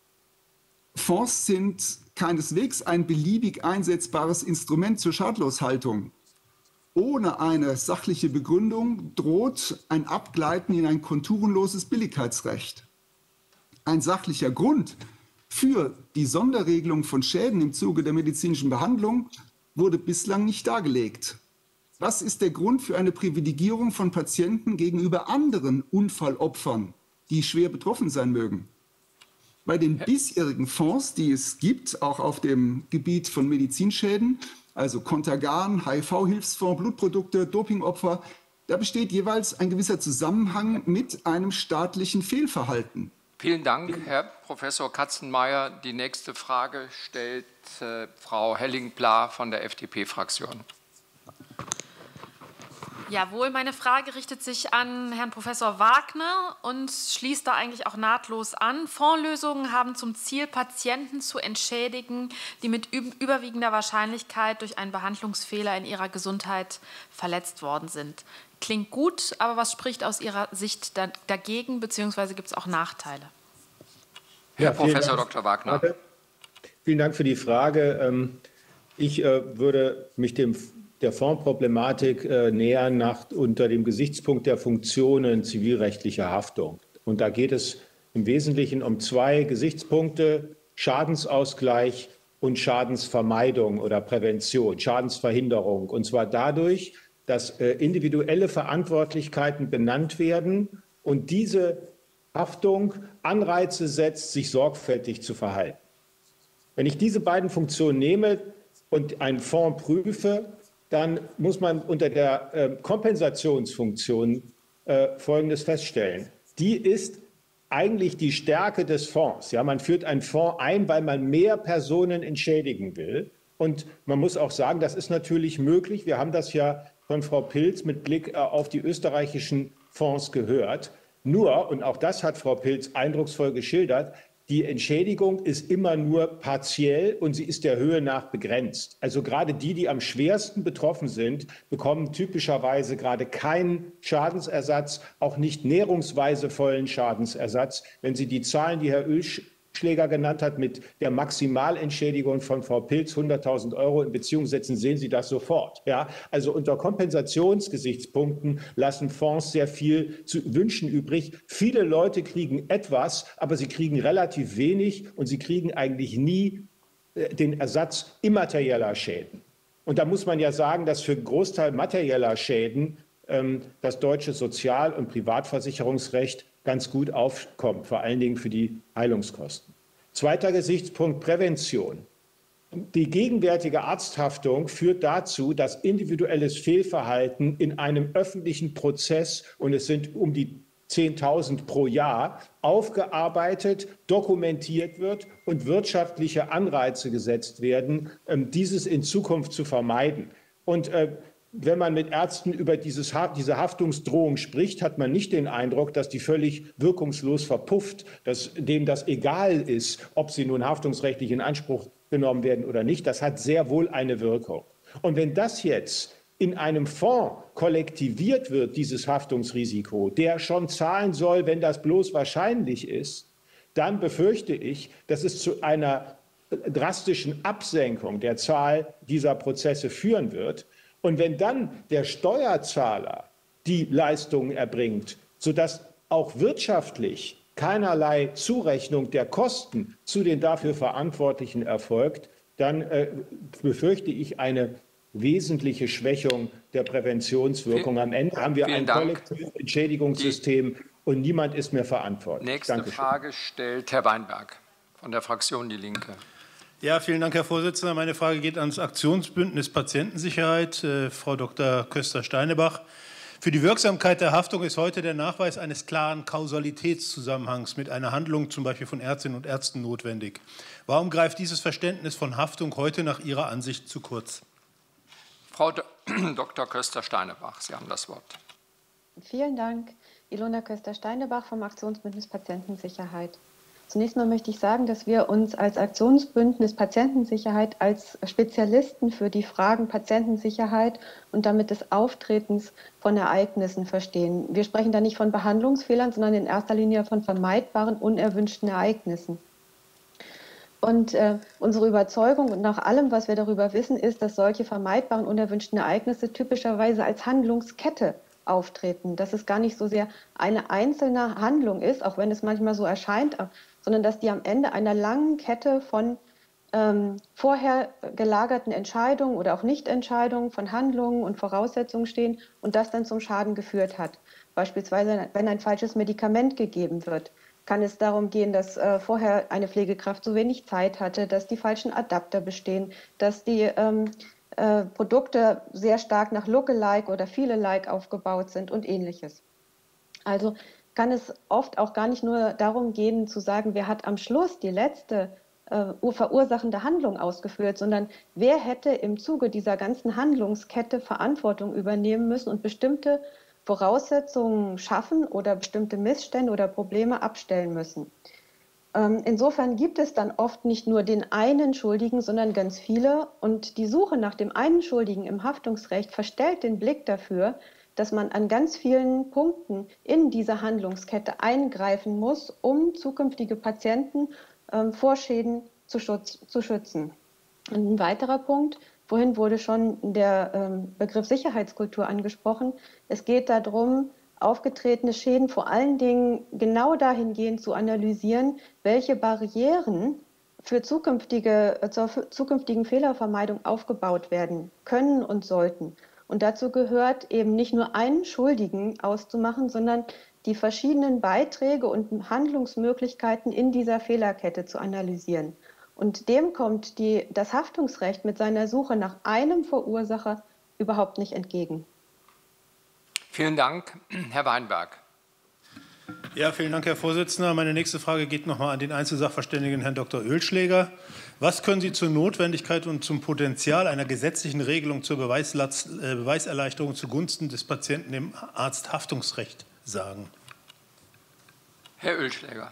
Fonds sind keineswegs ein beliebig einsetzbares Instrument zur Schadloshaltung. Ohne eine sachliche Begründung droht ein Abgleiten in ein konturenloses Billigkeitsrecht. Ein sachlicher Grund für die Sonderregelung von Schäden im Zuge der medizinischen Behandlung wurde bislang nicht dargelegt. Was ist der Grund für eine Privilegierung von Patienten gegenüber anderen Unfallopfern, die schwer betroffen sein mögen. Bei den bisherigen Fonds, die es gibt, auch auf dem Gebiet von Medizinschäden, also Contergan, HIV-Hilfsfonds, Blutprodukte, Dopingopfer, da besteht jeweils ein gewisser Zusammenhang mit einem staatlichen Fehlverhalten. Vielen Dank, Herr Professor Katzenmeier. Die nächste Frage stellt Frau Helling-Pla von der FDP-Fraktion. Jawohl, meine Frage richtet sich an Herrn Professor Wagner und schließt da eigentlich auch nahtlos an. Fondslösungen haben zum Ziel, Patienten zu entschädigen, die mit überwiegender Wahrscheinlichkeit durch einen Behandlungsfehler in ihrer Gesundheit verletzt worden sind. Klingt gut, aber was spricht aus Ihrer Sicht dagegen, beziehungsweise gibt es auch Nachteile? Herr Professor Dr. Wagner. Vielen Dank für die Frage. Ich würde mich der Fondsproblematik nähern unter dem Gesichtspunkt der Funktionen zivilrechtlicher Haftung. Und da geht es im Wesentlichen um zwei Gesichtspunkte: Schadensausgleich und Schadensvermeidung oder Prävention, Schadensverhinderung. Und zwar dadurch, dass individuelle Verantwortlichkeiten benannt werden und diese Haftung Anreize setzt, sich sorgfältig zu verhalten. Wenn ich diese beiden Funktionen nehme und einen Fonds prüfe, dann muss man unter der Kompensationsfunktion Folgendes feststellen. Die ist eigentlich die Stärke des Fonds. Ja, man führt einen Fonds ein, weil man mehr Personen entschädigen will. Und man muss auch sagen, das ist natürlich möglich. Wir haben das ja von Frau Pilz mit Blick auf die österreichischen Fonds gehört. Nur, und auch das hat Frau Pilz eindrucksvoll geschildert, die Entschädigung ist immer nur partiell und sie ist der Höhe nach begrenzt. Also gerade die am schwersten betroffen sind, bekommen typischerweise gerade keinen Schadensersatz, auch nicht näherungsweise vollen Schadensersatz. Wenn Sie die Zahlen, die Herr Ölschläger genannt hat, mit der Maximalentschädigung von Frau Pilz 100.000 € in Beziehung setzen, sehen Sie das sofort. Ja? Also unter Kompensationsgesichtspunkten lassen Fonds sehr viel zu wünschen übrig. Viele Leute kriegen etwas, aber sie kriegen relativ wenig und sie kriegen eigentlich nie den Ersatz immaterieller Schäden. Und da muss man ja sagen, dass für einen Großteil materieller Schäden das deutsche Sozial- und Privatversicherungsrecht ganz gut aufkommt, vor allen Dingen für die Heilungskosten. Zweiter Gesichtspunkt: Prävention. Die gegenwärtige Arzthaftung führt dazu, dass individuelles Fehlverhalten in einem öffentlichen Prozess, und es sind um die 10.000 pro Jahr, aufgearbeitet, dokumentiert wird und wirtschaftliche Anreize gesetzt werden, dieses in Zukunft zu vermeiden. Und wenn man mit Ärzten über diese Haftungsdrohung spricht, hat man nicht den Eindruck, dass die völlig wirkungslos verpufft, dass denen das egal ist, ob sie nun haftungsrechtlich in Anspruch genommen werden oder nicht. Das hat sehr wohl eine Wirkung. Und wenn das jetzt in einem Fonds kollektiviert wird, dieses Haftungsrisiko, der schon zahlen soll, wenn das bloß wahrscheinlich ist, dann befürchte ich, dass es zu einer drastischen Absenkung der Zahl dieser Prozesse führen wird. Und wenn dann der Steuerzahler die Leistungen erbringt, sodass auch wirtschaftlich keinerlei Zurechnung der Kosten zu den dafür Verantwortlichen erfolgt, dann befürchte ich eine wesentliche Schwächung der Präventionswirkung. Am Ende haben wir ein kollektives Entschädigungssystem und niemand ist mehr verantwortlich. Nächste Frage stellt Herr Weinberg von der Fraktion Die Linke. Ja, vielen Dank, Herr Vorsitzender. Meine Frage geht ans Aktionsbündnis Patientensicherheit. Frau Dr. Köster-Steinebach. Für die Wirksamkeit der Haftung ist heute der Nachweis eines klaren Kausalitätszusammenhangs mit einer Handlung zum Beispiel von Ärztinnen und Ärzten notwendig. Warum greift dieses Verständnis von Haftung heute nach Ihrer Ansicht zu kurz? Frau Dr. Köster-Steinebach, Sie haben das Wort. Vielen Dank. Ilona Köster-Steinebach vom Aktionsbündnis Patientensicherheit. Zunächst mal möchte ich sagen, dass wir uns als Aktionsbündnis Patientensicherheit als Spezialisten für die Fragen Patientensicherheit und damit des Auftretens von Ereignissen verstehen. Wir sprechen da nicht von Behandlungsfehlern, sondern in erster Linie von vermeidbaren, unerwünschten Ereignissen. Und unsere Überzeugung und nach allem, was wir darüber wissen, ist, dass solche vermeidbaren, unerwünschten Ereignisse typischerweise als Handlungskette auftreten. Dass es gar nicht so sehr eine einzelne Handlung ist, auch wenn es manchmal so erscheint, sondern dass die am Ende einer langen Kette von vorher gelagerten Entscheidungen oder auch Nichtentscheidungen, von Handlungen und Voraussetzungen stehen und das dann zum Schaden geführt hat. Beispielsweise, wenn ein falsches Medikament gegeben wird. Kann es darum gehen, dass vorher eine Pflegekraft zu wenig Zeit hatte, dass die falschen Adapter bestehen, dass die Produkte sehr stark nach Lookalike oder Feel-alike aufgebaut sind und Ähnliches. Also kann es oft auch gar nicht nur darum gehen, zu sagen, wer hat am Schluss die letzte verursachende Handlung ausgeführt, sondern wer hätte im Zuge dieser ganzen Handlungskette Verantwortung übernehmen müssen und bestimmte Voraussetzungen schaffen oder bestimmte Missstände oder Probleme abstellen müssen. Insofern gibt es dann oft nicht nur den einen Schuldigen, sondern ganz viele. Und die Suche nach dem einen Schuldigen im Haftungsrecht verstellt den Blick dafür, dass man an ganz vielen Punkten in dieser Handlungskette eingreifen muss, um zukünftige Patienten vor Schäden zu schützen. Und ein weiterer Punkt, vorhin wurde schon der Begriff Sicherheitskultur angesprochen. Es geht darum, aufgetretene Schäden vor allen Dingen genau dahingehend zu analysieren, welche Barrieren zur zukünftigen Fehlervermeidung aufgebaut werden können und sollten. Und dazu gehört eben nicht nur einen Schuldigen auszumachen, sondern die verschiedenen Beiträge und Handlungsmöglichkeiten in dieser Fehlerkette zu analysieren. Und dem kommt das Haftungsrecht mit seiner Suche nach einem Verursacher überhaupt nicht entgegen. Vielen Dank. Herr Weinberg. Ja, vielen Dank, Herr Vorsitzender. Meine nächste Frage geht noch mal an den Einzelsachverständigen Herrn Dr. Oehlschläger. Was können Sie zur Notwendigkeit und zum Potenzial einer gesetzlichen Regelung zur Beweiserleichterung zugunsten des Patienten im Arzthaftungsrecht sagen? Herr Oehlschläger.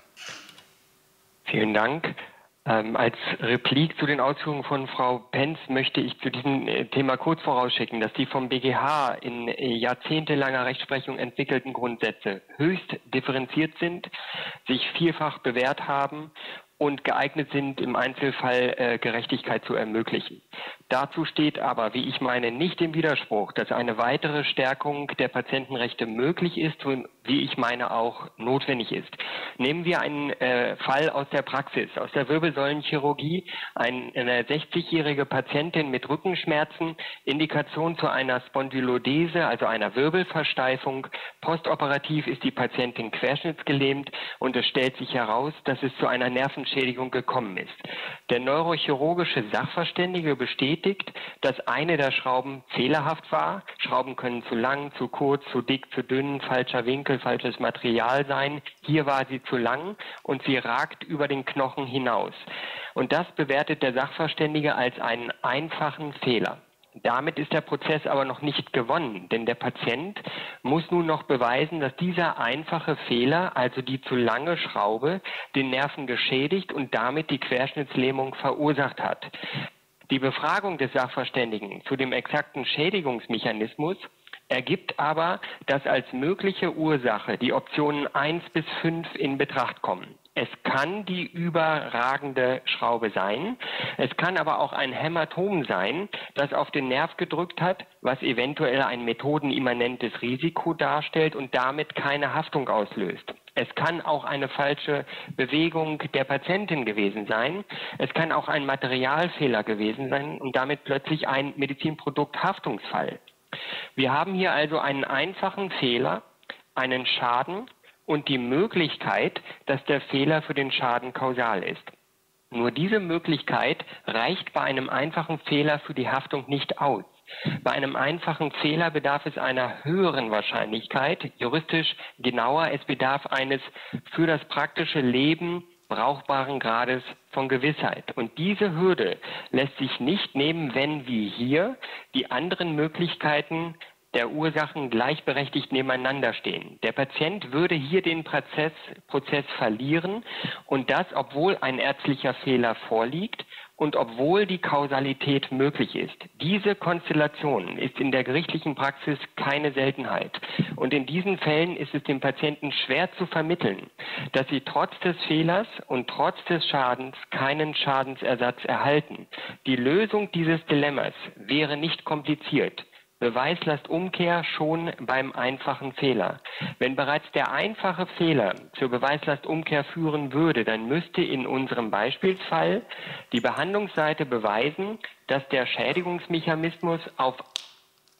Vielen Dank. Als Replik zu den Ausführungen von Frau Pentz möchte ich zu diesem Thema kurz vorausschicken, dass die vom BGH in jahrzehntelanger Rechtsprechung entwickelten Grundsätze höchst differenziert sind, sich vielfach bewährt haben und geeignet sind, im Einzelfall Gerechtigkeit zu ermöglichen. Dazu steht aber, wie ich meine, nicht im Widerspruch, dass eine weitere Stärkung der Patientenrechte möglich ist und wie ich meine auch notwendig ist. Nehmen wir einen Fall aus der Praxis, aus der Wirbelsäulenchirurgie, eine 60-jährige Patientin mit Rückenschmerzen, Indikation zu einer Spondylodese, also einer Wirbelversteifung. Postoperativ ist die Patientin querschnittsgelähmt und es stellt sich heraus, dass es zu einer Nervenschädigung gekommen ist. Der neurochirurgische Sachverständige bestätigt, dass eine der Schrauben fehlerhaft war. Schrauben können zu lang, zu kurz, zu dick, zu dünn, falscher Winkel, falsches Material sein. Hier war sie zu lang und sie ragt über den Knochen hinaus. Und das bewertet der Sachverständige als einen einfachen Fehler. Damit ist der Prozess aber noch nicht gewonnen, denn der Patient muss nun noch beweisen, dass dieser einfache Fehler, also die zu lange Schraube, den Nerven geschädigt und damit die Querschnittslähmung verursacht hat. Die Befragung des Sachverständigen zu dem exakten Schädigungsmechanismus ergibt aber, dass als mögliche Ursache die Optionen 1 bis 5 in Betracht kommen. Es kann die überragende Schraube sein, es kann aber auch ein Hämatom sein, das auf den Nerv gedrückt hat, was eventuell ein methodenimmanentes Risiko darstellt und damit keine Haftung auslöst. Es kann auch eine falsche Bewegung der Patientin gewesen sein. Es kann auch ein Materialfehler gewesen sein und damit plötzlich ein Medizinprodukthaftungsfall. Wir haben hier also einen einfachen Fehler, einen Schaden und die Möglichkeit, dass der Fehler für den Schaden kausal ist. Nur diese Möglichkeit reicht bei einem einfachen Fehler für die Haftung nicht aus. Bei einem einfachen Fehler bedarf es einer höheren Wahrscheinlichkeit, juristisch genauer, es bedarf eines für das praktische Leben brauchbaren Grades von Gewissheit. Und diese Hürde lässt sich nicht nehmen, wenn wie hier die anderen Möglichkeiten der Ursachen gleichberechtigt nebeneinander stehen. Der Patient würde hier den Prozess verlieren und das, obwohl ein ärztlicher Fehler vorliegt und obwohl die Kausalität möglich ist. Diese Konstellation ist in der gerichtlichen Praxis keine Seltenheit. Und in diesen Fällen ist es dem Patienten schwer zu vermitteln, dass sie trotz des Fehlers und trotz des Schadens keinen Schadensersatz erhalten. Die Lösung dieses Dilemmas wäre nicht kompliziert. Beweislastumkehr schon beim einfachen Fehler. Wenn bereits der einfache Fehler zur Beweislastumkehr führen würde, dann müsste in unserem Beispielsfall die Behandlungsseite beweisen, dass der Schädigungsmechanismus auf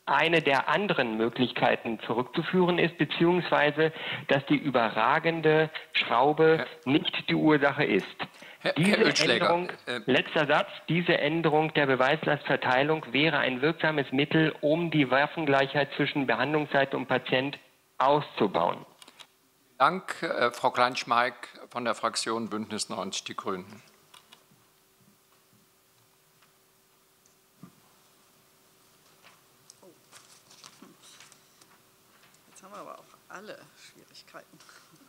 eine der anderen Möglichkeiten zurückzuführen ist, beziehungsweise dass die überragende Schraube nicht die Ursache ist. Diese Änderung, letzter Satz, diese Änderung der Beweislastverteilung wäre ein wirksames Mittel, um die Waffengleichheit zwischen Behandlungsseite und Patient auszubauen. Dank, Frau Klein-Schmeik von der Fraktion Bündnis 90 Die Grünen. Jetzt haben wir aber auch alle Schwierigkeiten.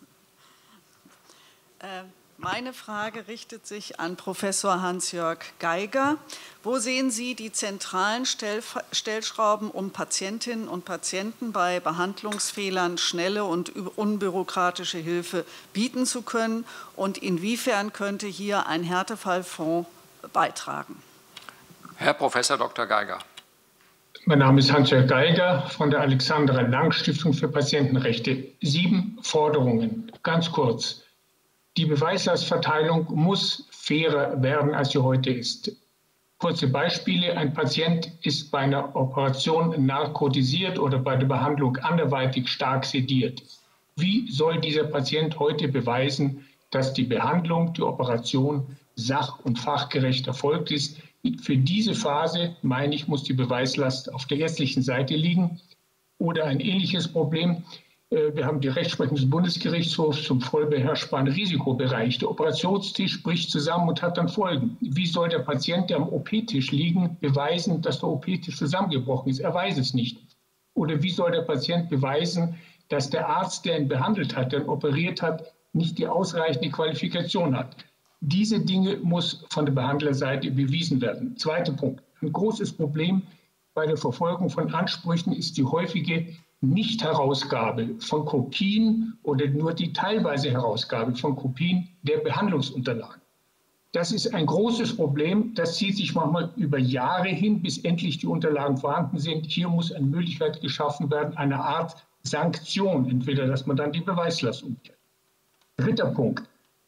Meine Frage richtet sich an Professor Hans-Jörg Geiger. Wo sehen Sie die zentralen Stellschrauben, um Patientinnen und Patienten bei Behandlungsfehlern schnelle und unbürokratische Hilfe bieten zu können? Und inwiefern könnte hier ein Härtefallfonds beitragen? Herr Professor Dr. Geiger. Mein Name ist Hans-Jörg Geiger von der Alexandra Lang Stiftung für Patientenrechte. 7 Forderungen, ganz kurz. Die Beweislastverteilung muss fairer werden, als sie heute ist. Kurze Beispiele. Ein Patient ist bei einer Operation narkotisiert oder bei der Behandlung anderweitig stark sediert. Wie soll dieser Patient heute beweisen, dass die Behandlung, die Operation sach- und fachgerecht erfolgt ist? Für diese Phase, meine ich, muss die Beweislast auf der ärztlichen Seite liegen. Oder ein ähnliches Problem. Wir haben die Rechtsprechung des Bundesgerichtshofs zum voll beherrschbaren Risikobereich. Der Operationstisch bricht zusammen und hat dann Folgen. Wie soll der Patient, der am OP-Tisch liegt, beweisen, dass der OP-Tisch zusammengebrochen ist? Er weiß es nicht. Oder wie soll der Patient beweisen, dass der Arzt, der ihn behandelt hat, der ihn operiert hat, nicht die ausreichende Qualifikation hat? Diese Dinge muss von der Behandlerseite bewiesen werden. Zweiter Punkt. Ein großes Problem bei der Verfolgung von Ansprüchen ist die häufige Nichtherausgabe von Kopien oder nur die teilweise Herausgabe von Kopien der Behandlungsunterlagen. Das ist ein großes Problem. Das zieht sich manchmal über Jahre hin, bis endlich die Unterlagen vorhanden sind. Hier muss eine Möglichkeit geschaffen werden, eine Art Sanktion, entweder dass man dann die Beweislast umkehrt. Dritter Punkt.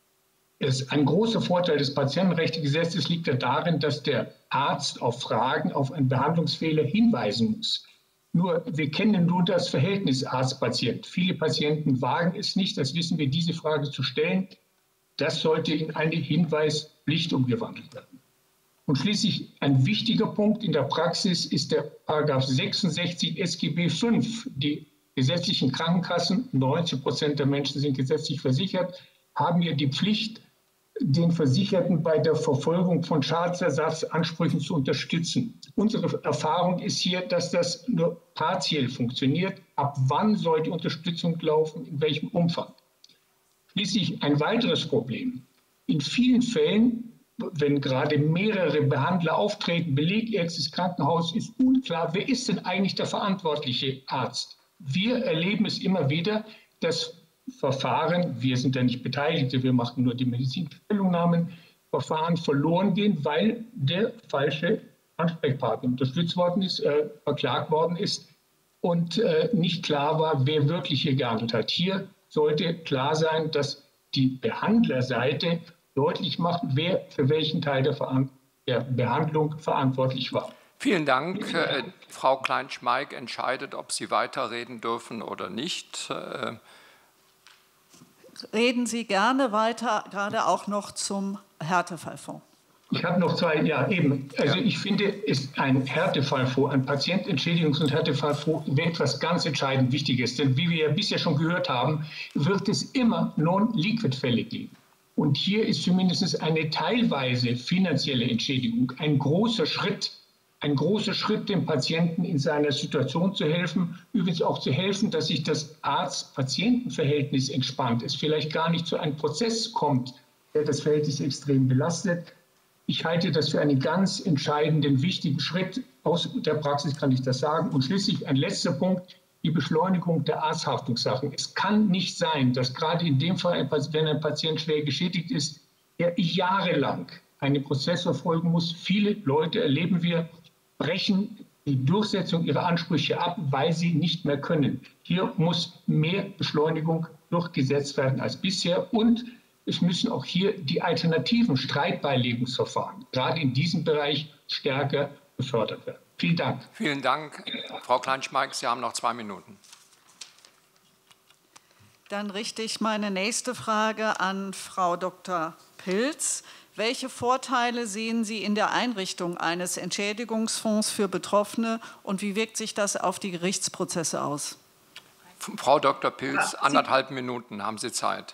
Ein großer Vorteil des Patientenrechtegesetzes liegt ja darin, dass der Arzt auf Fragen auf einen Behandlungsfehler hinweisen muss. Nur, wir kennen nur das Verhältnis Arzt-Patient. Viele Patienten wagen es nicht, das wissen wir, diese Frage zu stellen. Das sollte in eine Hinweispflicht umgewandelt werden. Und schließlich ein wichtiger Punkt in der Praxis ist der § 66 SGB V. Die gesetzlichen Krankenkassen, 90% der Menschen sind gesetzlich versichert, haben ja die Pflicht, den Versicherten bei der Verfolgung von Schadensersatzansprüchen zu unterstützen. Unsere Erfahrung ist hier, dass das nur partiell funktioniert. Ab wann soll die Unterstützung laufen, in welchem Umfang? Schließlich ein weiteres Problem. In vielen Fällen, wenn gerade mehrere Behandler auftreten, Belegärzte des Krankenhauses, ist unklar, wer ist denn eigentlich der verantwortliche Arzt? Wir erleben es immer wieder, dass Verfahren, wir sind ja nicht Beteiligte, wir machen nur die Medizinstellungnahmen, Verfahren verloren gehen, weil der falsche Ansprechpartner unterstützt worden ist, verklagt worden ist und nicht klar war, wer wirklich hier gehandelt hat. Hier sollte klar sein, dass die Behandlerseite deutlich macht, wer für welchen Teil der Behandlung verantwortlich war. Vielen Dank. Frau Klein-Schmeik entscheidet, ob Sie weiterreden dürfen oder nicht. Reden Sie gerne weiter, gerade auch noch zum Härtefallfonds. Ich habe noch 2, ja eben. Also ich finde, ist ein Härtefallfonds, ein Patientenentschädigungs- und Härtefallfonds etwas ganz entscheidend Wichtiges. Denn wie wir ja bisher schon gehört haben, wird es immer Non-Liquid-Fälle geben. Und hier ist zumindest eine teilweise finanzielle Entschädigung ein großer Schritt, dem Patienten in seiner Situation zu helfen. Übrigens auch zu helfen, dass sich das Arzt-Patienten-Verhältnis entspannt. Es vielleicht gar nicht zu einem Prozess kommt, der das Verhältnis extrem belastet. Ich halte das für einen ganz entscheidenden, wichtigen Schritt. Aus der Praxis kann ich das sagen. Und schließlich ein letzter Punkt, die Beschleunigung der Arzthaftungssachen. Es kann nicht sein, dass gerade in dem Fall, wenn ein Patient schwer geschädigt ist, er jahrelang einen Prozess verfolgen muss. Viele Leute, erleben wir, brechen die Durchsetzung ihrer Ansprüche ab, weil sie nicht mehr können. Hier muss mehr Beschleunigung durchgesetzt werden als bisher. Und es müssen auch hier die alternativen Streitbeilegungsverfahren, gerade in diesem Bereich, stärker gefördert werden. Vielen Dank. Vielen Dank. Frau Kleinschmeig, Sie haben noch 2 Minuten. Dann richte ich meine nächste Frage an Frau Dr. Pilz. Welche Vorteile sehen Sie in der Einrichtung eines Entschädigungsfonds für Betroffene und wie wirkt sich das auf die Gerichtsprozesse aus? Frau Dr. Pilz, 1,5 Minuten haben Sie Zeit.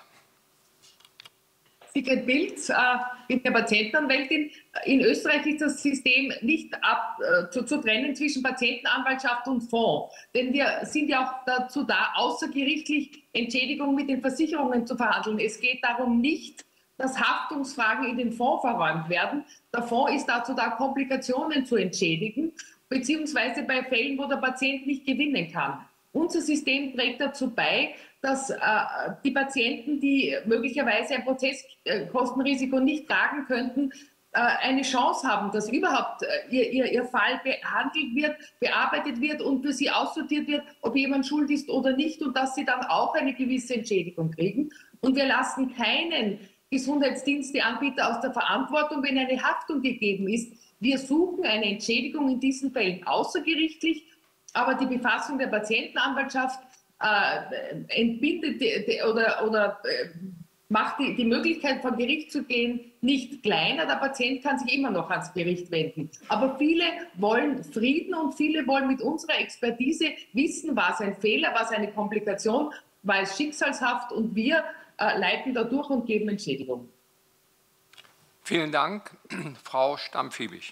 Sigrid Pilz, bin der Patientenanwältin. In Österreich ist das System nicht zu trennen zwischen Patientenanwaltschaft und Fonds. Denn wir sind ja auch dazu da, außergerichtlich Entschädigungen mit den Versicherungen zu verhandeln. Es geht darum nicht, dass Haftungsfragen in den Fonds verräumt werden. Der Fonds ist dazu da, Komplikationen zu entschädigen, beziehungsweise bei Fällen, wo der Patient nicht gewinnen kann. Unser System trägt dazu bei, dass die Patienten, die möglicherweise ein Prozesskostenrisiko nicht tragen könnten, eine Chance haben, dass überhaupt ihr Fall behandelt wird, bearbeitet wird und für sie aussortiert wird, ob jemand schuld ist oder nicht und dass sie dann auch eine gewisse Entschädigung kriegen. Und wir lassen keinen Gesundheitsdiensteanbieter aus der Verantwortung, wenn eine Haftung gegeben ist. Wir suchen eine Entschädigung in diesen Fällen außergerichtlich, aber die Befassung der Patientenanwaltschaft entbindet oder macht die Möglichkeit, vor Gericht zu gehen, nicht kleiner. Der Patient kann sich immer noch ans Gericht wenden. Aber viele wollen Frieden und viele wollen mit unserer Expertise wissen, war es ein Fehler, war es eine Komplikation, war es schicksalshaft und wir leiten da durch und geben Entschädigung. Vielen Dank. Frau Stamm-Fiebig.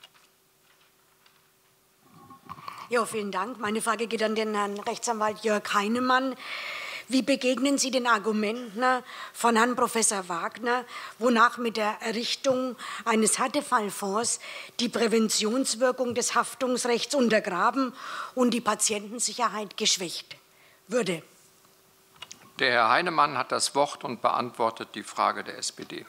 Ja, vielen Dank. Meine Frage geht an den Herrn Rechtsanwalt Jörg Heinemann. Wie begegnen Sie den Argumenten von Herrn Professor Wagner, wonach mit der Errichtung eines Härtefallfonds die Präventionswirkung des Haftungsrechts untergraben und die Patientensicherheit geschwächt würde? Der Herr Heinemann hat das Wort und beantwortet die Frage der SPD.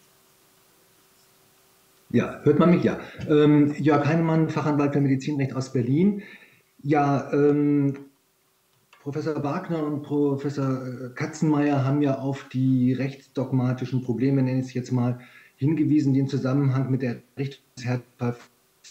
Ja, hört man mich? Ja. Jörg Heinemann, Fachanwalt für Medizinrecht aus Berlin. Ja, Professor Wagner und Professor Katzenmeier haben ja auf die rechtsdogmatischen Probleme, nenne ich es jetzt mal, hingewiesen, die im Zusammenhang mit der Richtung des Härtefalls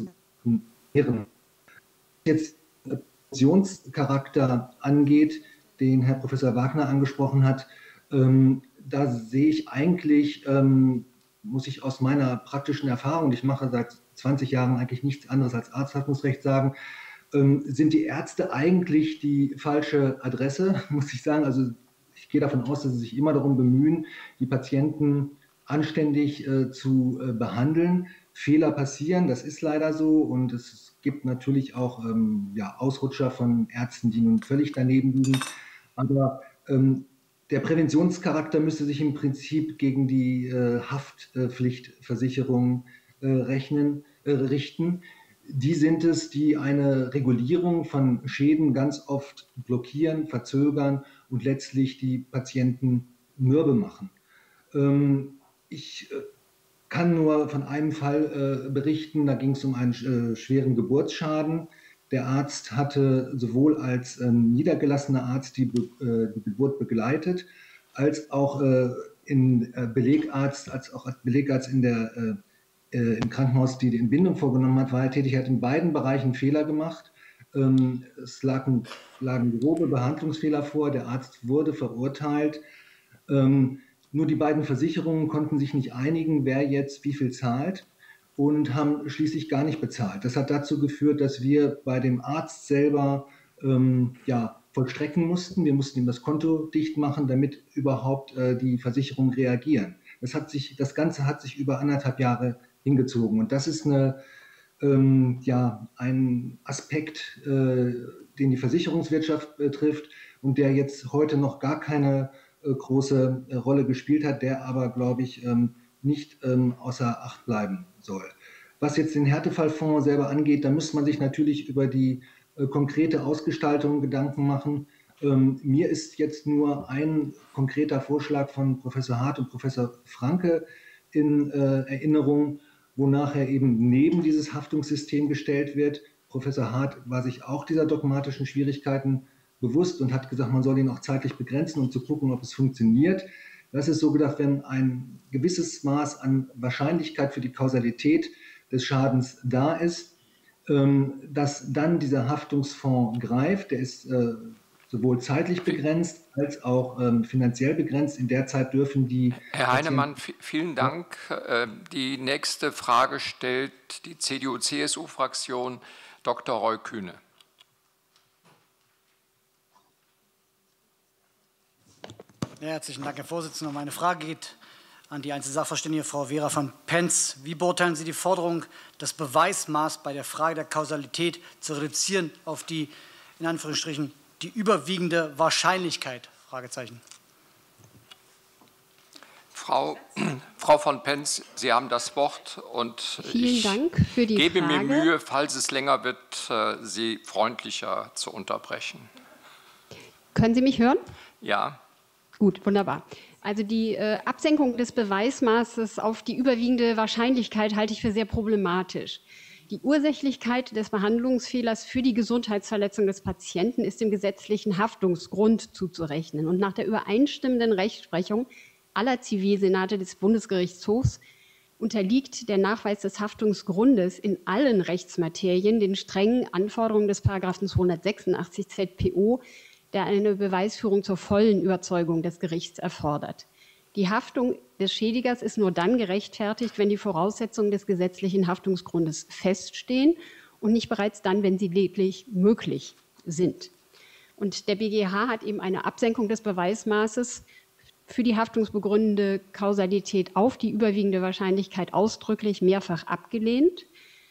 jetzt Präventionscharakter angeht, den Herr Professor Wagner angesprochen hat, da sehe ich eigentlich, muss ich aus meiner praktischen Erfahrung, ich mache seit 20 Jahren eigentlich nichts anderes als Arzthaftungsrecht sagen, sind die Ärzte eigentlich die falsche Adresse, muss ich sagen. Also ich gehe davon aus, dass sie sich immer darum bemühen, die Patienten anständig zu behandeln. Fehler passieren, das ist leider so und es gibt natürlich auch Ausrutscher von Ärzten, die nun völlig daneben liegen. Aber der Präventionscharakter müsste sich im Prinzip gegen die Haftpflichtversicherung richten. Die sind es, die eine Regulierung von Schäden ganz oft blockieren, verzögern und letztlich die Patienten mürbe machen. Ich kann nur von einem Fall berichten, da ging es um einen schweren Geburtsschaden. Der Arzt hatte sowohl als niedergelassener Arzt die Geburt begleitet, als auch als Belegarzt im Krankenhaus, die Entbindung vorgenommen hat, war er tätig. Er hat in beiden Bereichen Fehler gemacht. Es lagen grobe Behandlungsfehler vor. Der Arzt wurde verurteilt. Nur die beiden Versicherungen konnten sich nicht einigen, wer jetzt wie viel zahlt und haben schließlich gar nicht bezahlt. Das hat dazu geführt, dass wir bei dem Arzt selber vollstrecken mussten. Wir mussten ihm das Konto dicht machen, damit überhaupt die Versicherungen reagieren. Das Ganze hat sich über 1,5 Jahre hingezogen. Und das ist ein Aspekt, den die Versicherungswirtschaft betrifft und der jetzt heute noch gar keine große Rolle gespielt hat, der aber, glaube ich, nicht außer Acht bleiben soll. Was jetzt den Härtefallfonds selber angeht, da müsste man sich natürlich über die konkrete Ausgestaltung Gedanken machen. Mir ist jetzt nur ein konkreter Vorschlag von Professor Hart und Professor Franke in Erinnerung, wonach er eben neben dieses Haftungssystem gestellt wird. Professor Hart war sich auch dieser dogmatischen Schwierigkeiten bewusst und hat gesagt, man soll ihn auch zeitlich begrenzen, um zu gucken, ob es funktioniert. Das ist so gedacht, wenn ein gewisses Maß an Wahrscheinlichkeit für die Kausalität des Schadens da ist, dass dann dieser Haftungsfonds greift. Der ist sowohl zeitlich begrenzt als auch finanziell begrenzt. In der Zeit dürfen die... Herr Heinemann, vielen Dank. Die nächste Frage stellt die CDU-CSU-Fraktion Dr. Roy Kühne. Ja, herzlichen Dank, Herr Vorsitzender. Meine Frage geht an die Einzelsachverständige Frau Vera von Pentz. Wie beurteilen Sie die Forderung, das Beweismaß bei der Frage der Kausalität zu reduzieren auf die, in Anführungsstrichen, die überwiegende Wahrscheinlichkeit? Fragezeichen. Frau von Pentz, Sie haben das Wort und Vielen Dank für die gebe Frage. mir Mühe, falls es länger wird, Sie freundlicher zu unterbrechen. Können Sie mich hören? Ja. Gut, wunderbar. Also die Absenkung des Beweismaßes auf die überwiegende Wahrscheinlichkeit halte ich für sehr problematisch. Die Ursächlichkeit des Behandlungsfehlers für die Gesundheitsverletzung des Patienten ist dem gesetzlichen Haftungsgrund zuzurechnen. Und nach der übereinstimmenden Rechtsprechung aller Zivilsenate des Bundesgerichtshofs unterliegt der Nachweis des Haftungsgrundes in allen Rechtsmaterien den strengen Anforderungen des § 286 ZPO, der eine Beweisführung zur vollen Überzeugung des Gerichts erfordert. Die Haftung des Schädigers ist nur dann gerechtfertigt, wenn die Voraussetzungen des gesetzlichen Haftungsgrundes feststehen und nicht bereits dann, wenn sie lediglich möglich sind. Und der BGH hat eben eine Absenkung des Beweismaßes für die haftungsbegründende Kausalität auf die überwiegende Wahrscheinlichkeit ausdrücklich mehrfach abgelehnt.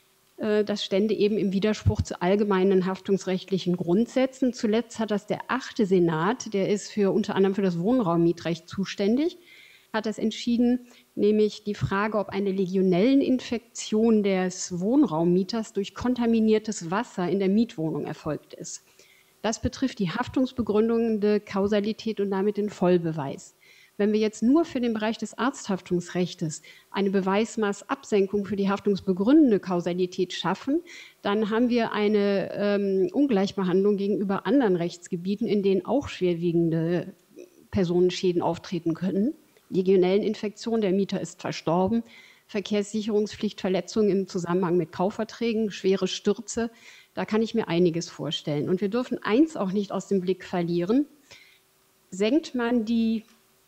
Das stände eben im Widerspruch zu allgemeinen haftungsrechtlichen Grundsätzen. Zuletzt hat das der 8. Senat, der ist unter anderem für das Wohnraummietrecht zuständig, hat das entschieden, nämlich die Frage, ob eine Legionelleninfektion des Wohnraummieters durch kontaminiertes Wasser in der Mietwohnung erfolgt ist. Das betrifft die haftungsbegründende Kausalität und damit den Vollbeweis. Wenn wir jetzt nur für den Bereich des Arzthaftungsrechts eine Beweismaßabsenkung für die haftungsbegründende Kausalität schaffen, dann haben wir eine Ungleichbehandlung gegenüber anderen Rechtsgebieten, in denen auch schwerwiegende Personenschäden auftreten können. Legionelleninfektion, der Mieter ist verstorben, Verkehrssicherungspflichtverletzungen im Zusammenhang mit Kaufverträgen, schwere Stürze, da kann ich mir einiges vorstellen. Und wir dürfen eins auch nicht aus dem Blick verlieren: Senkt man die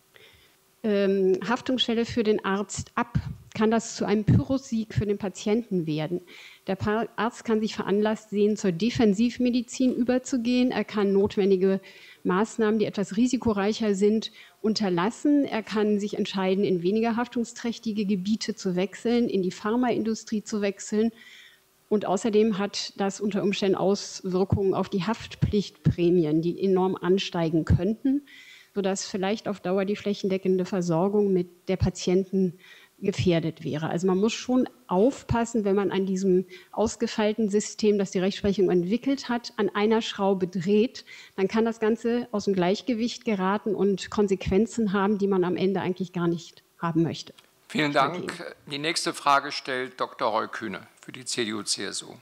Haftungsschwelle für den Arzt ab, kann das zu einem Pyrrhussieg für den Patienten werden. Der Arzt kann sich veranlasst sehen, zur Defensivmedizin überzugehen. Er kann notwendige Maßnahmen, die etwas risikoreicher sind, unterlassen. Er kann sich entscheiden, in weniger haftungsträchtige Gebiete zu wechseln, in die Pharmaindustrie zu wechseln. Und außerdem hat das unter Umständen Auswirkungen auf die Haftpflichtprämien, die enorm ansteigen könnten, sodass vielleicht auf Dauer die flächendeckende Versorgung mit der Patienten gefährdet wäre. Also man muss schon aufpassen, wenn man an diesem ausgefeilten System, das die Rechtsprechung entwickelt hat, an einer Schraube dreht, dann kann das Ganze aus dem Gleichgewicht geraten und Konsequenzen haben, die man am Ende eigentlich gar nicht haben möchte. Vielen Dank. Die nächste Frage stellt Dr. Roy Kühne für die CDU-CSU.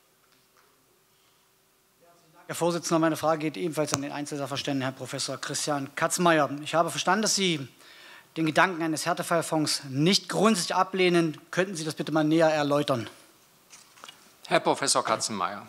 Herr Vorsitzender, meine Frage geht ebenfalls an den Einzelsachverständigen, Herrn Professor Christian Katzmeier. Ich habe verstanden, dass Sie den Gedanken eines Härtefallfonds nicht grundsätzlich ablehnen. Könnten Sie das bitte mal näher erläutern? Herr Professor Katzenmeier.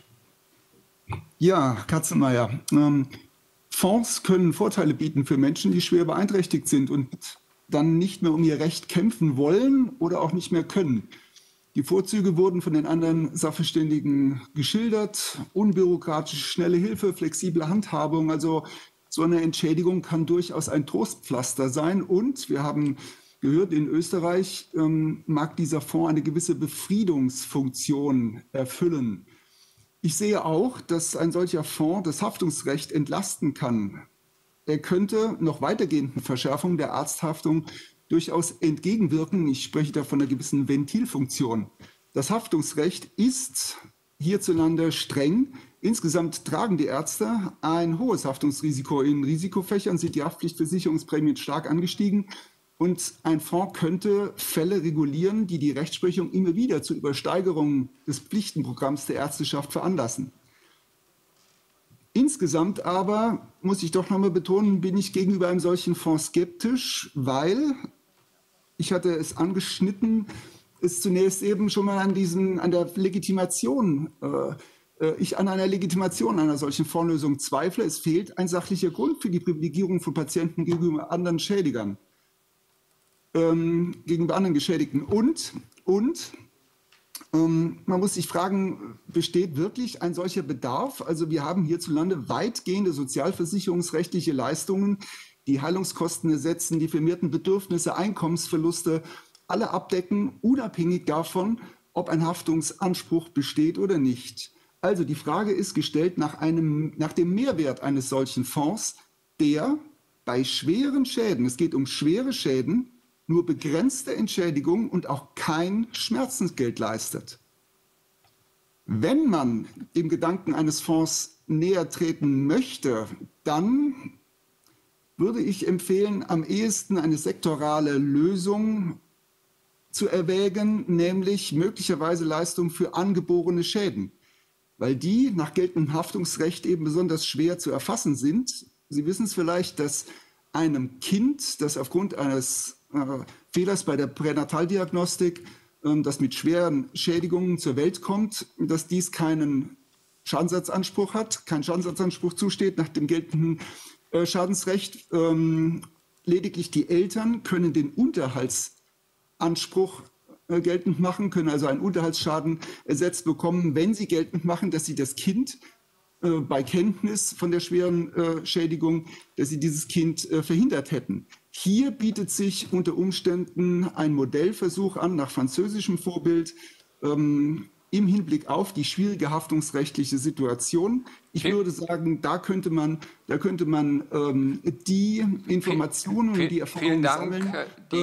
Ja, Katzenmeier. Fonds können Vorteile bieten für Menschen, die schwer beeinträchtigt sind und dann nicht mehr um ihr Recht kämpfen wollen oder auch nicht mehr können. Die Vorzüge wurden von den anderen Sachverständigen geschildert. Unbürokratische, schnelle Hilfe, flexible Handhabung. Also so eine Entschädigung kann durchaus ein Trostpflaster sein. Und wir haben gehört, in Österreich mag dieser Fonds eine gewisse Befriedungsfunktion erfüllen. Ich sehe auch, dass ein solcher Fonds das Haftungsrecht entlasten kann. Er könnte noch weitergehenden Verschärfungen der Arzthaftung durchaus entgegenwirken. Ich spreche da von einer gewissen Ventilfunktion. Das Haftungsrecht ist hierzulande streng. Insgesamt tragen die Ärzte ein hohes Haftungsrisiko. In Risikofächern sind die Haftpflichtversicherungsprämien stark angestiegen. Und ein Fonds könnte Fälle regulieren, die die Rechtsprechung immer wieder zur Übersteigerung des Pflichtenprogramms der Ärzteschaft veranlassen. Insgesamt aber, muss ich doch noch mal betonen, bin ich gegenüber einem solchen Fonds skeptisch, weil, ich hatte es angeschnitten, ist zunächst eben schon mal an der Legitimation, ich an einer Legitimation einer solchen Fondslösung zweifle. Es fehlt ein sachlicher Grund für die Privilegierung von Patienten gegenüber anderen Schädigern, gegenüber anderen Geschädigten. Und man muss sich fragen, besteht wirklich ein solcher Bedarf? Also wir haben hierzulande weitgehende sozialversicherungsrechtliche Leistungen, die Heilungskosten ersetzen, die vermehrten Bedürfnisse, Einkommensverluste, alle abdecken, unabhängig davon, ob ein Haftungsanspruch besteht oder nicht. Also die Frage ist gestellt nach dem Mehrwert eines solchen Fonds, der bei schweren Schäden, es geht um schwere Schäden, nur begrenzte Entschädigung und auch kein Schmerzensgeld leistet. Wenn man dem Gedanken eines Fonds näher treten möchte, dann würde ich empfehlen, am ehesten eine sektorale Lösung zu erwägen, nämlich möglicherweise Leistungen für angeborene Schäden, weil die nach geltendem Haftungsrecht eben besonders schwer zu erfassen sind. Sie wissen es vielleicht, dass einem Kind, das aufgrund eines Fehlers bei der Pränataldiagnostik, das mit schweren Schädigungen zur Welt kommt, dass dies keinen Schadensersatzanspruch hat, kein Schadensersatzanspruch zusteht nach dem geltenden Schadensrecht. Lediglich die Eltern können den Unterhaltsanspruch geltend machen, können also einen Unterhaltsschaden ersetzt bekommen, wenn sie geltend machen, dass sie das Kind bei Kenntnis von der schweren Schädigung, dass sie dieses Kind verhindert hätten. Hier bietet sich unter Umständen ein Modellversuch an, nach französischem Vorbild, im Hinblick auf die schwierige haftungsrechtliche Situation. Ich würde sagen, da könnte man die Informationen und die Erfahrungen sammeln,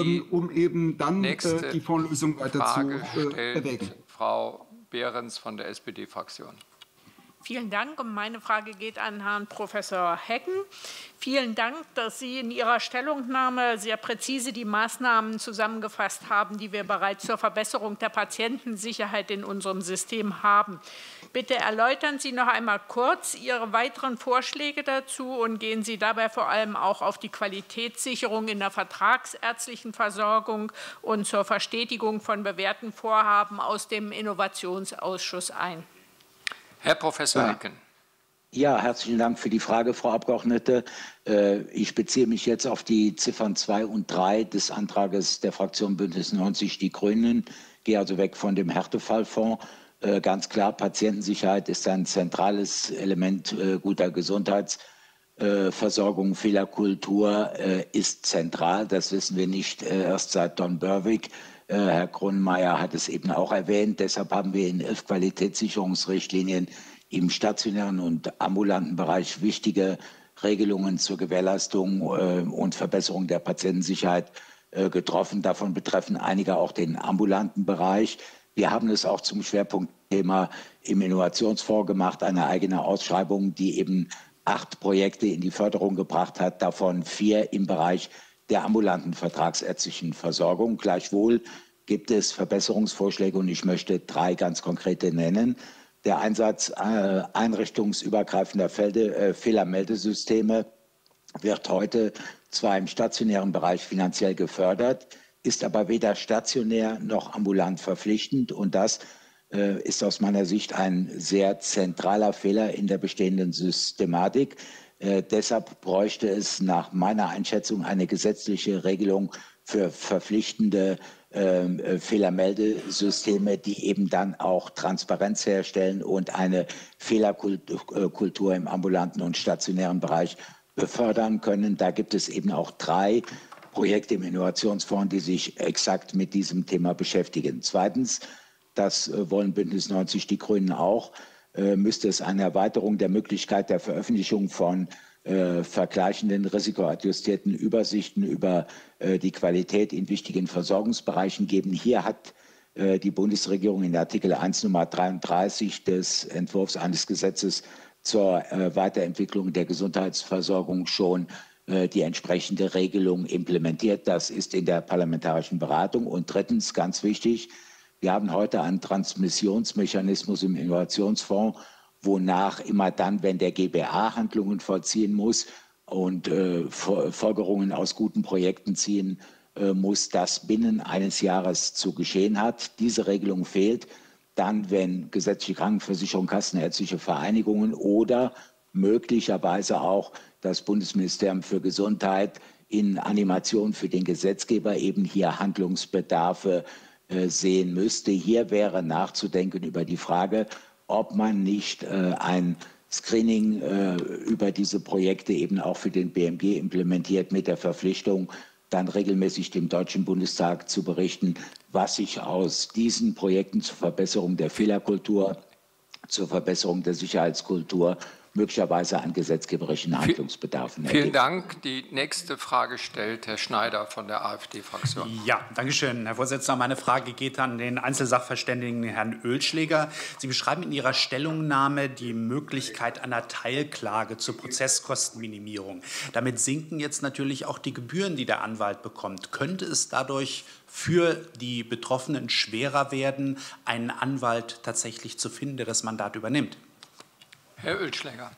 um eben dann die Fondslösung weiter zu erwägen. Frau Behrens von der SPD-Fraktion. Vielen Dank. Und meine Frage geht an Herrn Professor Hecken. Vielen Dank, dass Sie in Ihrer Stellungnahme sehr präzise die Maßnahmen zusammengefasst haben, die wir bereits zur Verbesserung der Patientensicherheit in unserem System haben. Bitte erläutern Sie noch einmal kurz Ihre weiteren Vorschläge dazu und gehen Sie dabei vor allem auch auf die Qualitätssicherung in der vertragsärztlichen Versorgung und zur Verstetigung von bewährten Vorhaben aus dem Innovationsausschuss ein. Herr Professor Hecken. Ja, herzlichen Dank für die Frage, Frau Abgeordnete. Ich beziehe mich jetzt auf die Ziffern 2 und 3 des Antrages der Fraktion Bündnis 90 Die Grünen. Gehe also weg von dem Härtefallfonds. Ganz klar, Patientensicherheit ist ein zentrales Element guter Gesundheitsversorgung. Fehlerkultur ist zentral. Das wissen wir nicht erst seit Don Berwick. Herr Kronemeyer hat es eben auch erwähnt. Deshalb haben wir in 11 Qualitätssicherungsrichtlinien im stationären und ambulanten Bereich wichtige Regelungen zur Gewährleistung und Verbesserung der Patientensicherheit getroffen. Davon betreffen einige auch den ambulanten Bereich. Wir haben es auch zum Schwerpunktthema im Innovationsfonds gemacht, eine eigene Ausschreibung, die eben 8 Projekte in die Förderung gebracht hat, davon 4 im Bereich der ambulanten vertragsärztlichen Versorgung. Gleichwohl gibt es Verbesserungsvorschläge und ich möchte 3 ganz konkrete nennen. Der Einsatz einrichtungsübergreifender Fehlermeldesysteme wird heute zwar im stationären Bereich finanziell gefördert, ist aber weder stationär noch ambulant verpflichtend. Und das ist aus meiner Sicht ein sehr zentraler Fehler in der bestehenden Systematik. Deshalb bräuchte es nach meiner Einschätzung eine gesetzliche Regelung für verpflichtende Fehlermeldesysteme, die eben dann auch Transparenz herstellen und eine Fehlerkultur im ambulanten und stationären Bereich befördern können. Da gibt es eben auch 3 Projekte im Innovationsfonds, die sich exakt mit diesem Thema beschäftigen. Zweitens, das wollen Bündnis 90 Die Grünen auch, müsste es eine Erweiterung der Möglichkeit der Veröffentlichung von vergleichenden, risikoadjustierten Übersichten über die Qualität in wichtigen Versorgungsbereichen geben. Hier hat die Bundesregierung in Artikel 1 Nummer 33 des Entwurfs eines Gesetzes zur Weiterentwicklung der Gesundheitsversorgung schon die entsprechende Regelung implementiert. Das ist in der parlamentarischen Beratung. Und drittens, ganz wichtig, wir haben heute einen Transmissionsmechanismus im Innovationsfonds, wonach immer dann, wenn der GBA Handlungen vollziehen muss und Folgerungen aus guten Projekten ziehen muss das binnen eines Jahres zu geschehen hat. Diese Regelung fehlt dann, wenn gesetzliche Krankenversicherung, kassenärztliche Vereinigungen oder möglicherweise auch das Bundesministerium für Gesundheit in Animation für den Gesetzgeber eben hier Handlungsbedarfe sehen müsste. Hier wäre nachzudenken über die Frage, ob man nicht ein Screening über diese Projekte eben auch für den BMG implementiert mit der Verpflichtung, dann regelmäßig dem Deutschen Bundestag zu berichten, was sich aus diesen Projekten zur Verbesserung der Fehlerkultur, zur Verbesserung der Sicherheitskultur möglicherweise an gesetzgeberischen Handlungsbedarfen ergibt. Vielen Dank. Die nächste Frage stellt Herr Schneider von der AfD-Fraktion. Ja, danke schön, Herr Vorsitzender. Meine Frage geht an den Einzelsachverständigen Herrn Oehlschläger. Sie beschreiben in Ihrer Stellungnahme die Möglichkeit einer Teilklage zur Prozesskostenminimierung. Damit sinken jetzt natürlich auch die Gebühren, die der Anwalt bekommt. Könnte es dadurch für die Betroffenen schwerer werden, einen Anwalt tatsächlich zu finden, der das Mandat übernimmt? Herr Oehlschläger.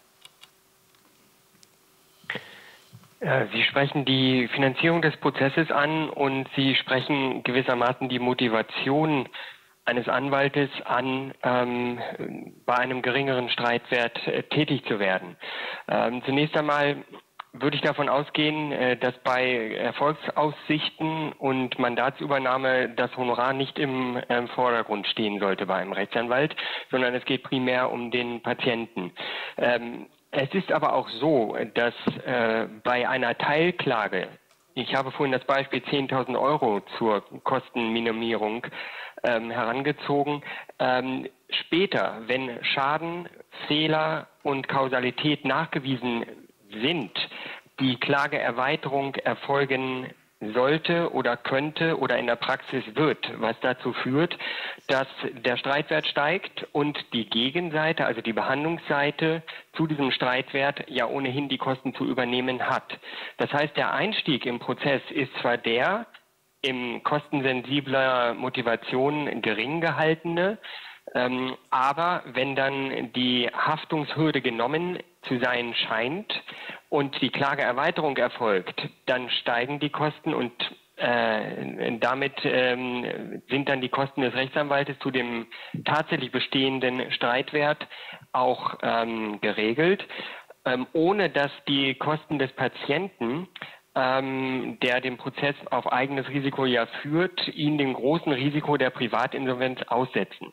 Sie sprechen die Finanzierung des Prozesses an und Sie sprechen gewissermaßen die Motivation eines Anwaltes an, bei einem geringeren Streitwert tätig zu werden. Zunächst einmal würde ich davon ausgehen, dass bei Erfolgsaussichten und Mandatsübernahme das Honorar nicht im Vordergrund stehen sollte bei einem Rechtsanwalt, sondern es geht primär um den Patienten. Es ist aber auch so, dass bei einer Teilklage, ich habe vorhin das Beispiel 10.000 € zur Kostenminimierung herangezogen, später, wenn Schaden, Fehler und Kausalität nachgewiesen sind, die Klageerweiterung erfolgen sollte oder könnte oder in der Praxis wird, was dazu führt, dass der Streitwert steigt und die Gegenseite, also die Behandlungsseite, zu diesem Streitwert ja ohnehin die Kosten zu übernehmen hat. Das heißt, der Einstieg im Prozess ist zwar der im kostensensibler Motivation gering gehaltene, aber wenn dann die Haftungshürde genommen zu sein scheint und die Klageerweiterung erfolgt, dann steigen die Kosten und damit sind dann die Kosten des Rechtsanwaltes zu dem tatsächlich bestehenden Streitwert auch geregelt, ohne dass die Kosten des Patienten, der den Prozess auf eigenes Risiko ja führt, ihn dem großen Risiko der Privatinsolvenz aussetzen.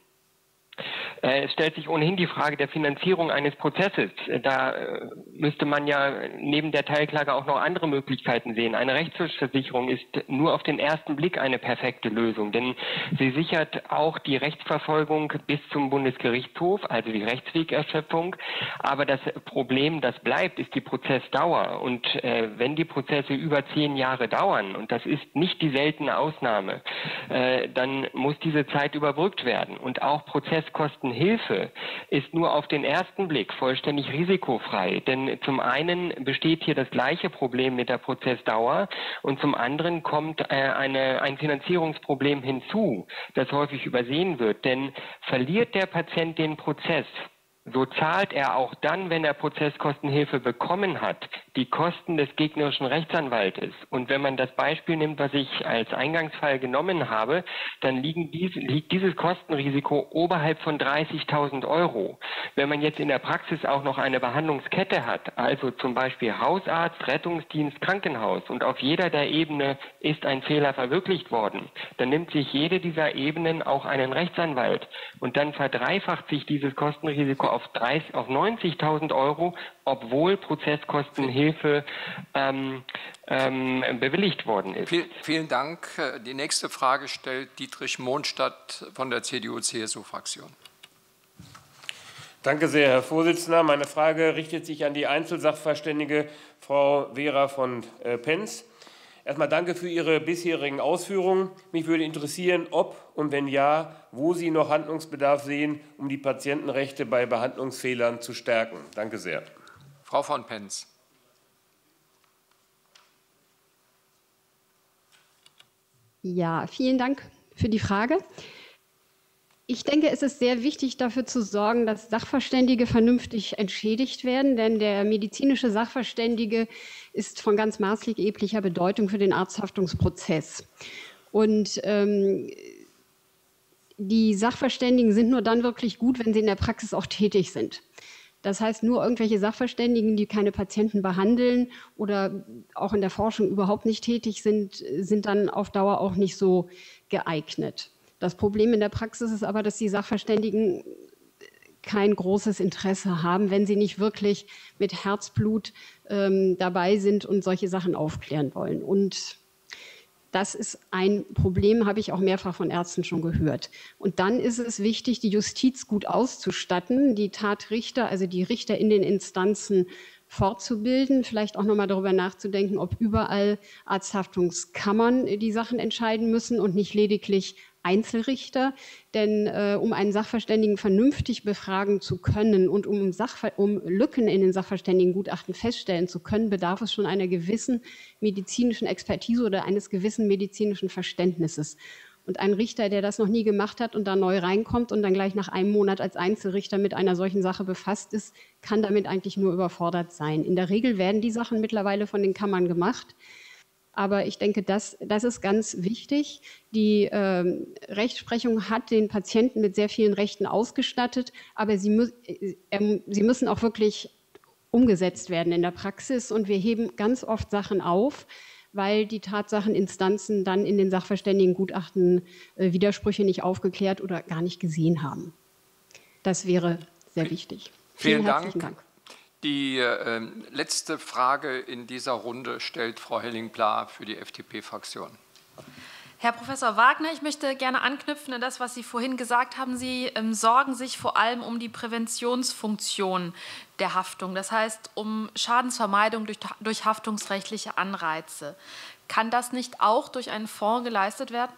Es stellt sich ohnehin die Frage der Finanzierung eines Prozesses. Da müsste man ja neben der Teilklage auch noch andere Möglichkeiten sehen. Eine Rechtsschutzversicherung ist nur auf den ersten Blick eine perfekte Lösung, denn sie sichert auch die Rechtsverfolgung bis zum Bundesgerichtshof, also die Rechtswegerschöpfung. Aber das Problem, das bleibt, ist die Prozessdauer. Und wenn die Prozesse über 10 Jahre dauern, und das ist nicht die seltene Ausnahme, dann muss diese Zeit überbrückt werden. Und auch Prozesskostenhilfe ist nur auf den ersten Blick vollständig risikofrei. Denn zum einen besteht hier das gleiche Problem mit der Prozessdauer und zum anderen kommt ein Finanzierungsproblem hinzu, das häufig übersehen wird. Denn verliert der Patient den Prozess, so zahlt er auch dann, wenn er Prozesskostenhilfe bekommen hat, die Kosten des gegnerischen Rechtsanwaltes. Und wenn man das Beispiel nimmt, was ich als Eingangsfall genommen habe, dann liegt dieses Kostenrisiko oberhalb von 30.000 €. Wenn man jetzt in der Praxis auch noch eine Behandlungskette hat, also zum Beispiel Hausarzt, Rettungsdienst, Krankenhaus, und auf jeder der Ebenen ist ein Fehler verwirklicht worden, dann nimmt sich jede dieser Ebenen auch einen Rechtsanwalt. Und dann verdreifacht sich dieses Kostenrisiko auf 90.000 €, obwohl Prozesskostenhilfe bewilligt worden ist. Vielen Dank. Die nächste Frage stellt Dietrich Mohnstadt von der CDU-CSU-Fraktion. Danke sehr, Herr Vorsitzender. Meine Frage richtet sich an die Einzelsachverständige Frau Vera von Pentz. Erstmal danke für Ihre bisherigen Ausführungen. Mich würde interessieren, ob und wenn ja, wo Sie noch Handlungsbedarf sehen, um die Patientenrechte bei Behandlungsfehlern zu stärken. Danke sehr. Frau von Pentz. Ja, vielen Dank für die Frage. Ich denke, es ist sehr wichtig, dafür zu sorgen, dass Sachverständige vernünftig entschädigt werden, denn der medizinische Sachverständige ist von ganz maßgeblicher Bedeutung für den Arzthaftungsprozess. Und die Sachverständigen sind nur dann wirklich gut, wenn sie in der Praxis auch tätig sind. Das heißt, nur irgendwelche Sachverständigen, die keine Patienten behandeln oder auch in der Forschung überhaupt nicht tätig sind, sind dann auf Dauer auch nicht so geeignet. Das Problem in der Praxis ist aber, dass die Sachverständigen kein großes Interesse haben, wenn sie nicht wirklich mit Herzblut dabei sind und solche Sachen aufklären wollen. Und das ist ein Problem, habe ich auch mehrfach von Ärzten schon gehört. Und dann ist es wichtig, die Justiz gut auszustatten, die Tatrichter, also die Richter in den Instanzen fortzubilden, vielleicht auch nochmal darüber nachzudenken, ob überall Arzthaftungskammern die Sachen entscheiden müssen und nicht lediglich Einzelrichter. Denn um einen Sachverständigen vernünftig befragen zu können und um Lücken in den Sachverständigengutachten feststellen zu können, bedarf es schon einer gewissen medizinischen Expertise oder eines gewissen medizinischen Verständnisses. Und ein Richter, der das noch nie gemacht hat und da neu reinkommt und dann gleich nach einem Monat als Einzelrichter mit einer solchen Sache befasst ist, kann damit eigentlich nur überfordert sein. In der Regel werden die Sachen mittlerweile von den Kammern gemacht. Aber ich denke, das ist ganz wichtig. Die Rechtsprechung hat den Patienten mit sehr vielen Rechten ausgestattet, aber sie müssen auch wirklich umgesetzt werden in der Praxis. Und wir heben ganz oft Sachen auf, weil die Tatsacheninstanzen dann in den Sachverständigengutachten Widersprüche nicht aufgeklärt oder gar nicht gesehen haben. Das wäre sehr wichtig. Vielen herzlichen Dank. Die letzte Frage in dieser Runde stellt Frau Helling-Pla für die FDP-Fraktion. Herr Professor Wagner, ich möchte gerne anknüpfen an das, was Sie vorhin gesagt haben. Sie sorgen sich vor allem um die Präventionsfunktion der Haftung, das heißt um Schadensvermeidung durch haftungsrechtliche Anreize. Kann das nicht auch durch einen Fonds geleistet werden?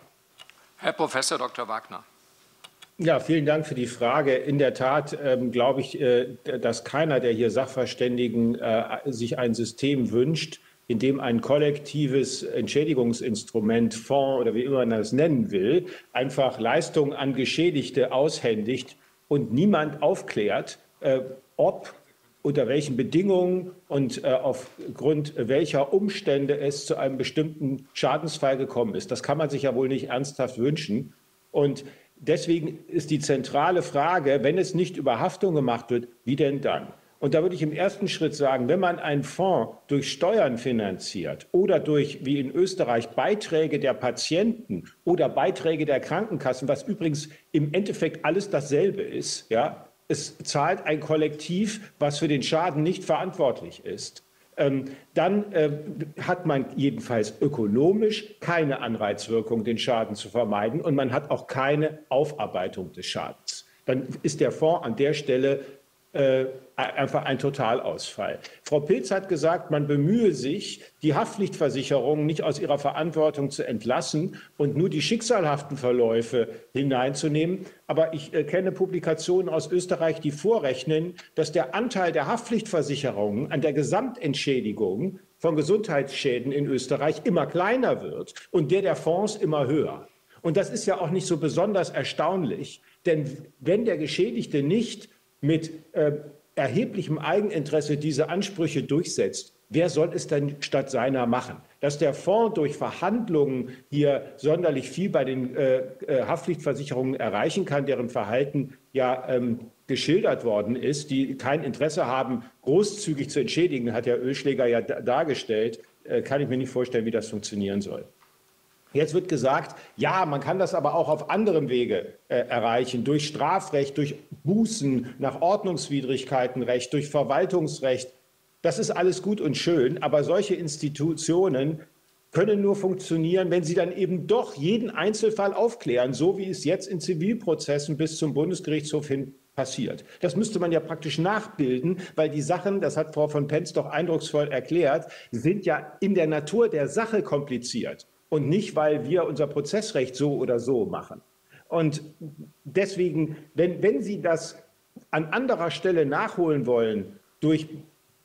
Herr Professor Dr. Wagner. Ja, vielen Dank für die Frage. In der Tat glaube ich, dass keiner der hier Sachverständigen sich ein System wünscht, in dem ein kollektives Entschädigungsinstrument, Fonds oder wie immer man das nennen will, einfach Leistungen an Geschädigte aushändigt und niemand aufklärt, ob, unter welchen Bedingungen und aufgrund welcher Umstände es zu einem bestimmten Schadensfall gekommen ist. Das kann man sich ja wohl nicht ernsthaft wünschen. Und deswegen ist die zentrale Frage, wenn es nicht über Haftung gemacht wird, wie denn dann? Und da würde ich im ersten Schritt sagen, wenn man einen Fonds durch Steuern finanziert oder durch, wie in Österreich, Beiträge der Patienten oder Beiträge der Krankenkassen, was übrigens im Endeffekt alles dasselbe ist, ja, es zahlt ein Kollektiv, was für den Schaden nicht verantwortlich ist, dann hat man jedenfalls ökonomisch keine Anreizwirkung, den Schaden zu vermeiden, und man hat auch keine Aufarbeitung des Schadens. Dann ist der Fonds an der Stelle einfach ein Totalausfall. Frau Pilz hat gesagt, man bemühe sich, die Haftpflichtversicherungen nicht aus ihrer Verantwortung zu entlassen und nur die schicksalhaften Verläufe hineinzunehmen. Aber ich kenne Publikationen aus Österreich, die vorrechnen, dass der Anteil der Haftpflichtversicherungen an der Gesamtentschädigung von Gesundheitsschäden in Österreich immer kleiner wird und der Fonds immer höher. Und das ist ja auch nicht so besonders erstaunlich, denn wenn der Geschädigte nicht mit erheblichem Eigeninteresse diese Ansprüche durchsetzt, wer soll es denn statt seiner machen? Dass der Fonds durch Verhandlungen hier sonderlich viel bei den Haftpflichtversicherungen erreichen kann, deren Verhalten ja geschildert worden ist, die kein Interesse haben, großzügig zu entschädigen, hat Herr Oelschläger ja dargestellt, kann ich mir nicht vorstellen, wie das funktionieren soll. Jetzt wird gesagt, ja, man kann das aber auch auf anderem Wege erreichen, durch Strafrecht, durch Bußen nach Ordnungswidrigkeitenrecht, durch Verwaltungsrecht. Das ist alles gut und schön, aber solche Institutionen können nur funktionieren, wenn sie dann eben doch jeden Einzelfall aufklären, so wie es jetzt in Zivilprozessen bis zum Bundesgerichtshof hin passiert. Das müsste man ja praktisch nachbilden, weil die Sachen, das hat Frau von Pentz doch eindrucksvoll erklärt, sind ja in der Natur der Sache kompliziert. Und nicht, weil wir unser Prozessrecht so oder so machen. Und deswegen, wenn Sie das an anderer Stelle nachholen wollen, durch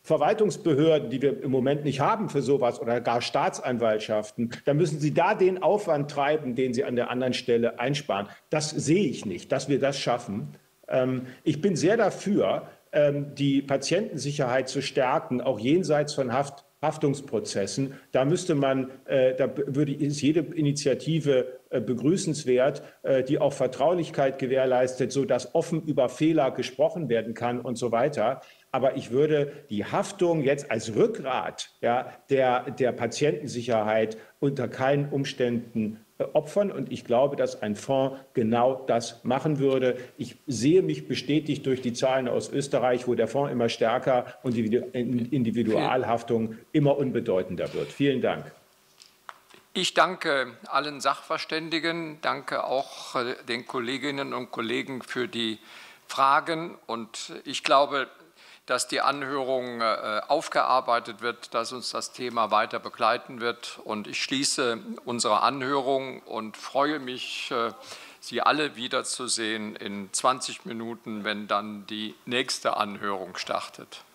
Verwaltungsbehörden, die wir im Moment nicht haben für sowas, oder gar Staatsanwaltschaften, dann müssen Sie da den Aufwand treiben, den Sie an der anderen Stelle einsparen. Das sehe ich nicht, dass wir das schaffen. Ich bin sehr dafür, die Patientensicherheit zu stärken, auch jenseits von Haftungsprozessen. Da müsste man, ist jede Initiative begrüßenswert, die auch Vertraulichkeit gewährleistet, sodass offen über Fehler gesprochen werden kann und so weiter. Aber ich würde die Haftung jetzt als Rückgrat, ja, der Patientensicherheit unter keinen Umständen opfern. Und ich glaube, dass ein Fonds genau das machen würde. Ich sehe mich bestätigt durch die Zahlen aus Österreich, wo der Fonds immer stärker und die Individualhaftung immer unbedeutender wird. Vielen Dank. Ich danke allen Sachverständigen, danke auch den Kolleginnen und Kollegen für die Fragen. Und ich glaube, dass die Anhörung aufgearbeitet wird, dass uns das Thema weiter begleiten wird. Und ich schließe unsere Anhörung und freue mich, Sie alle wiederzusehen in 20 Minuten, wenn dann die nächste Anhörung startet.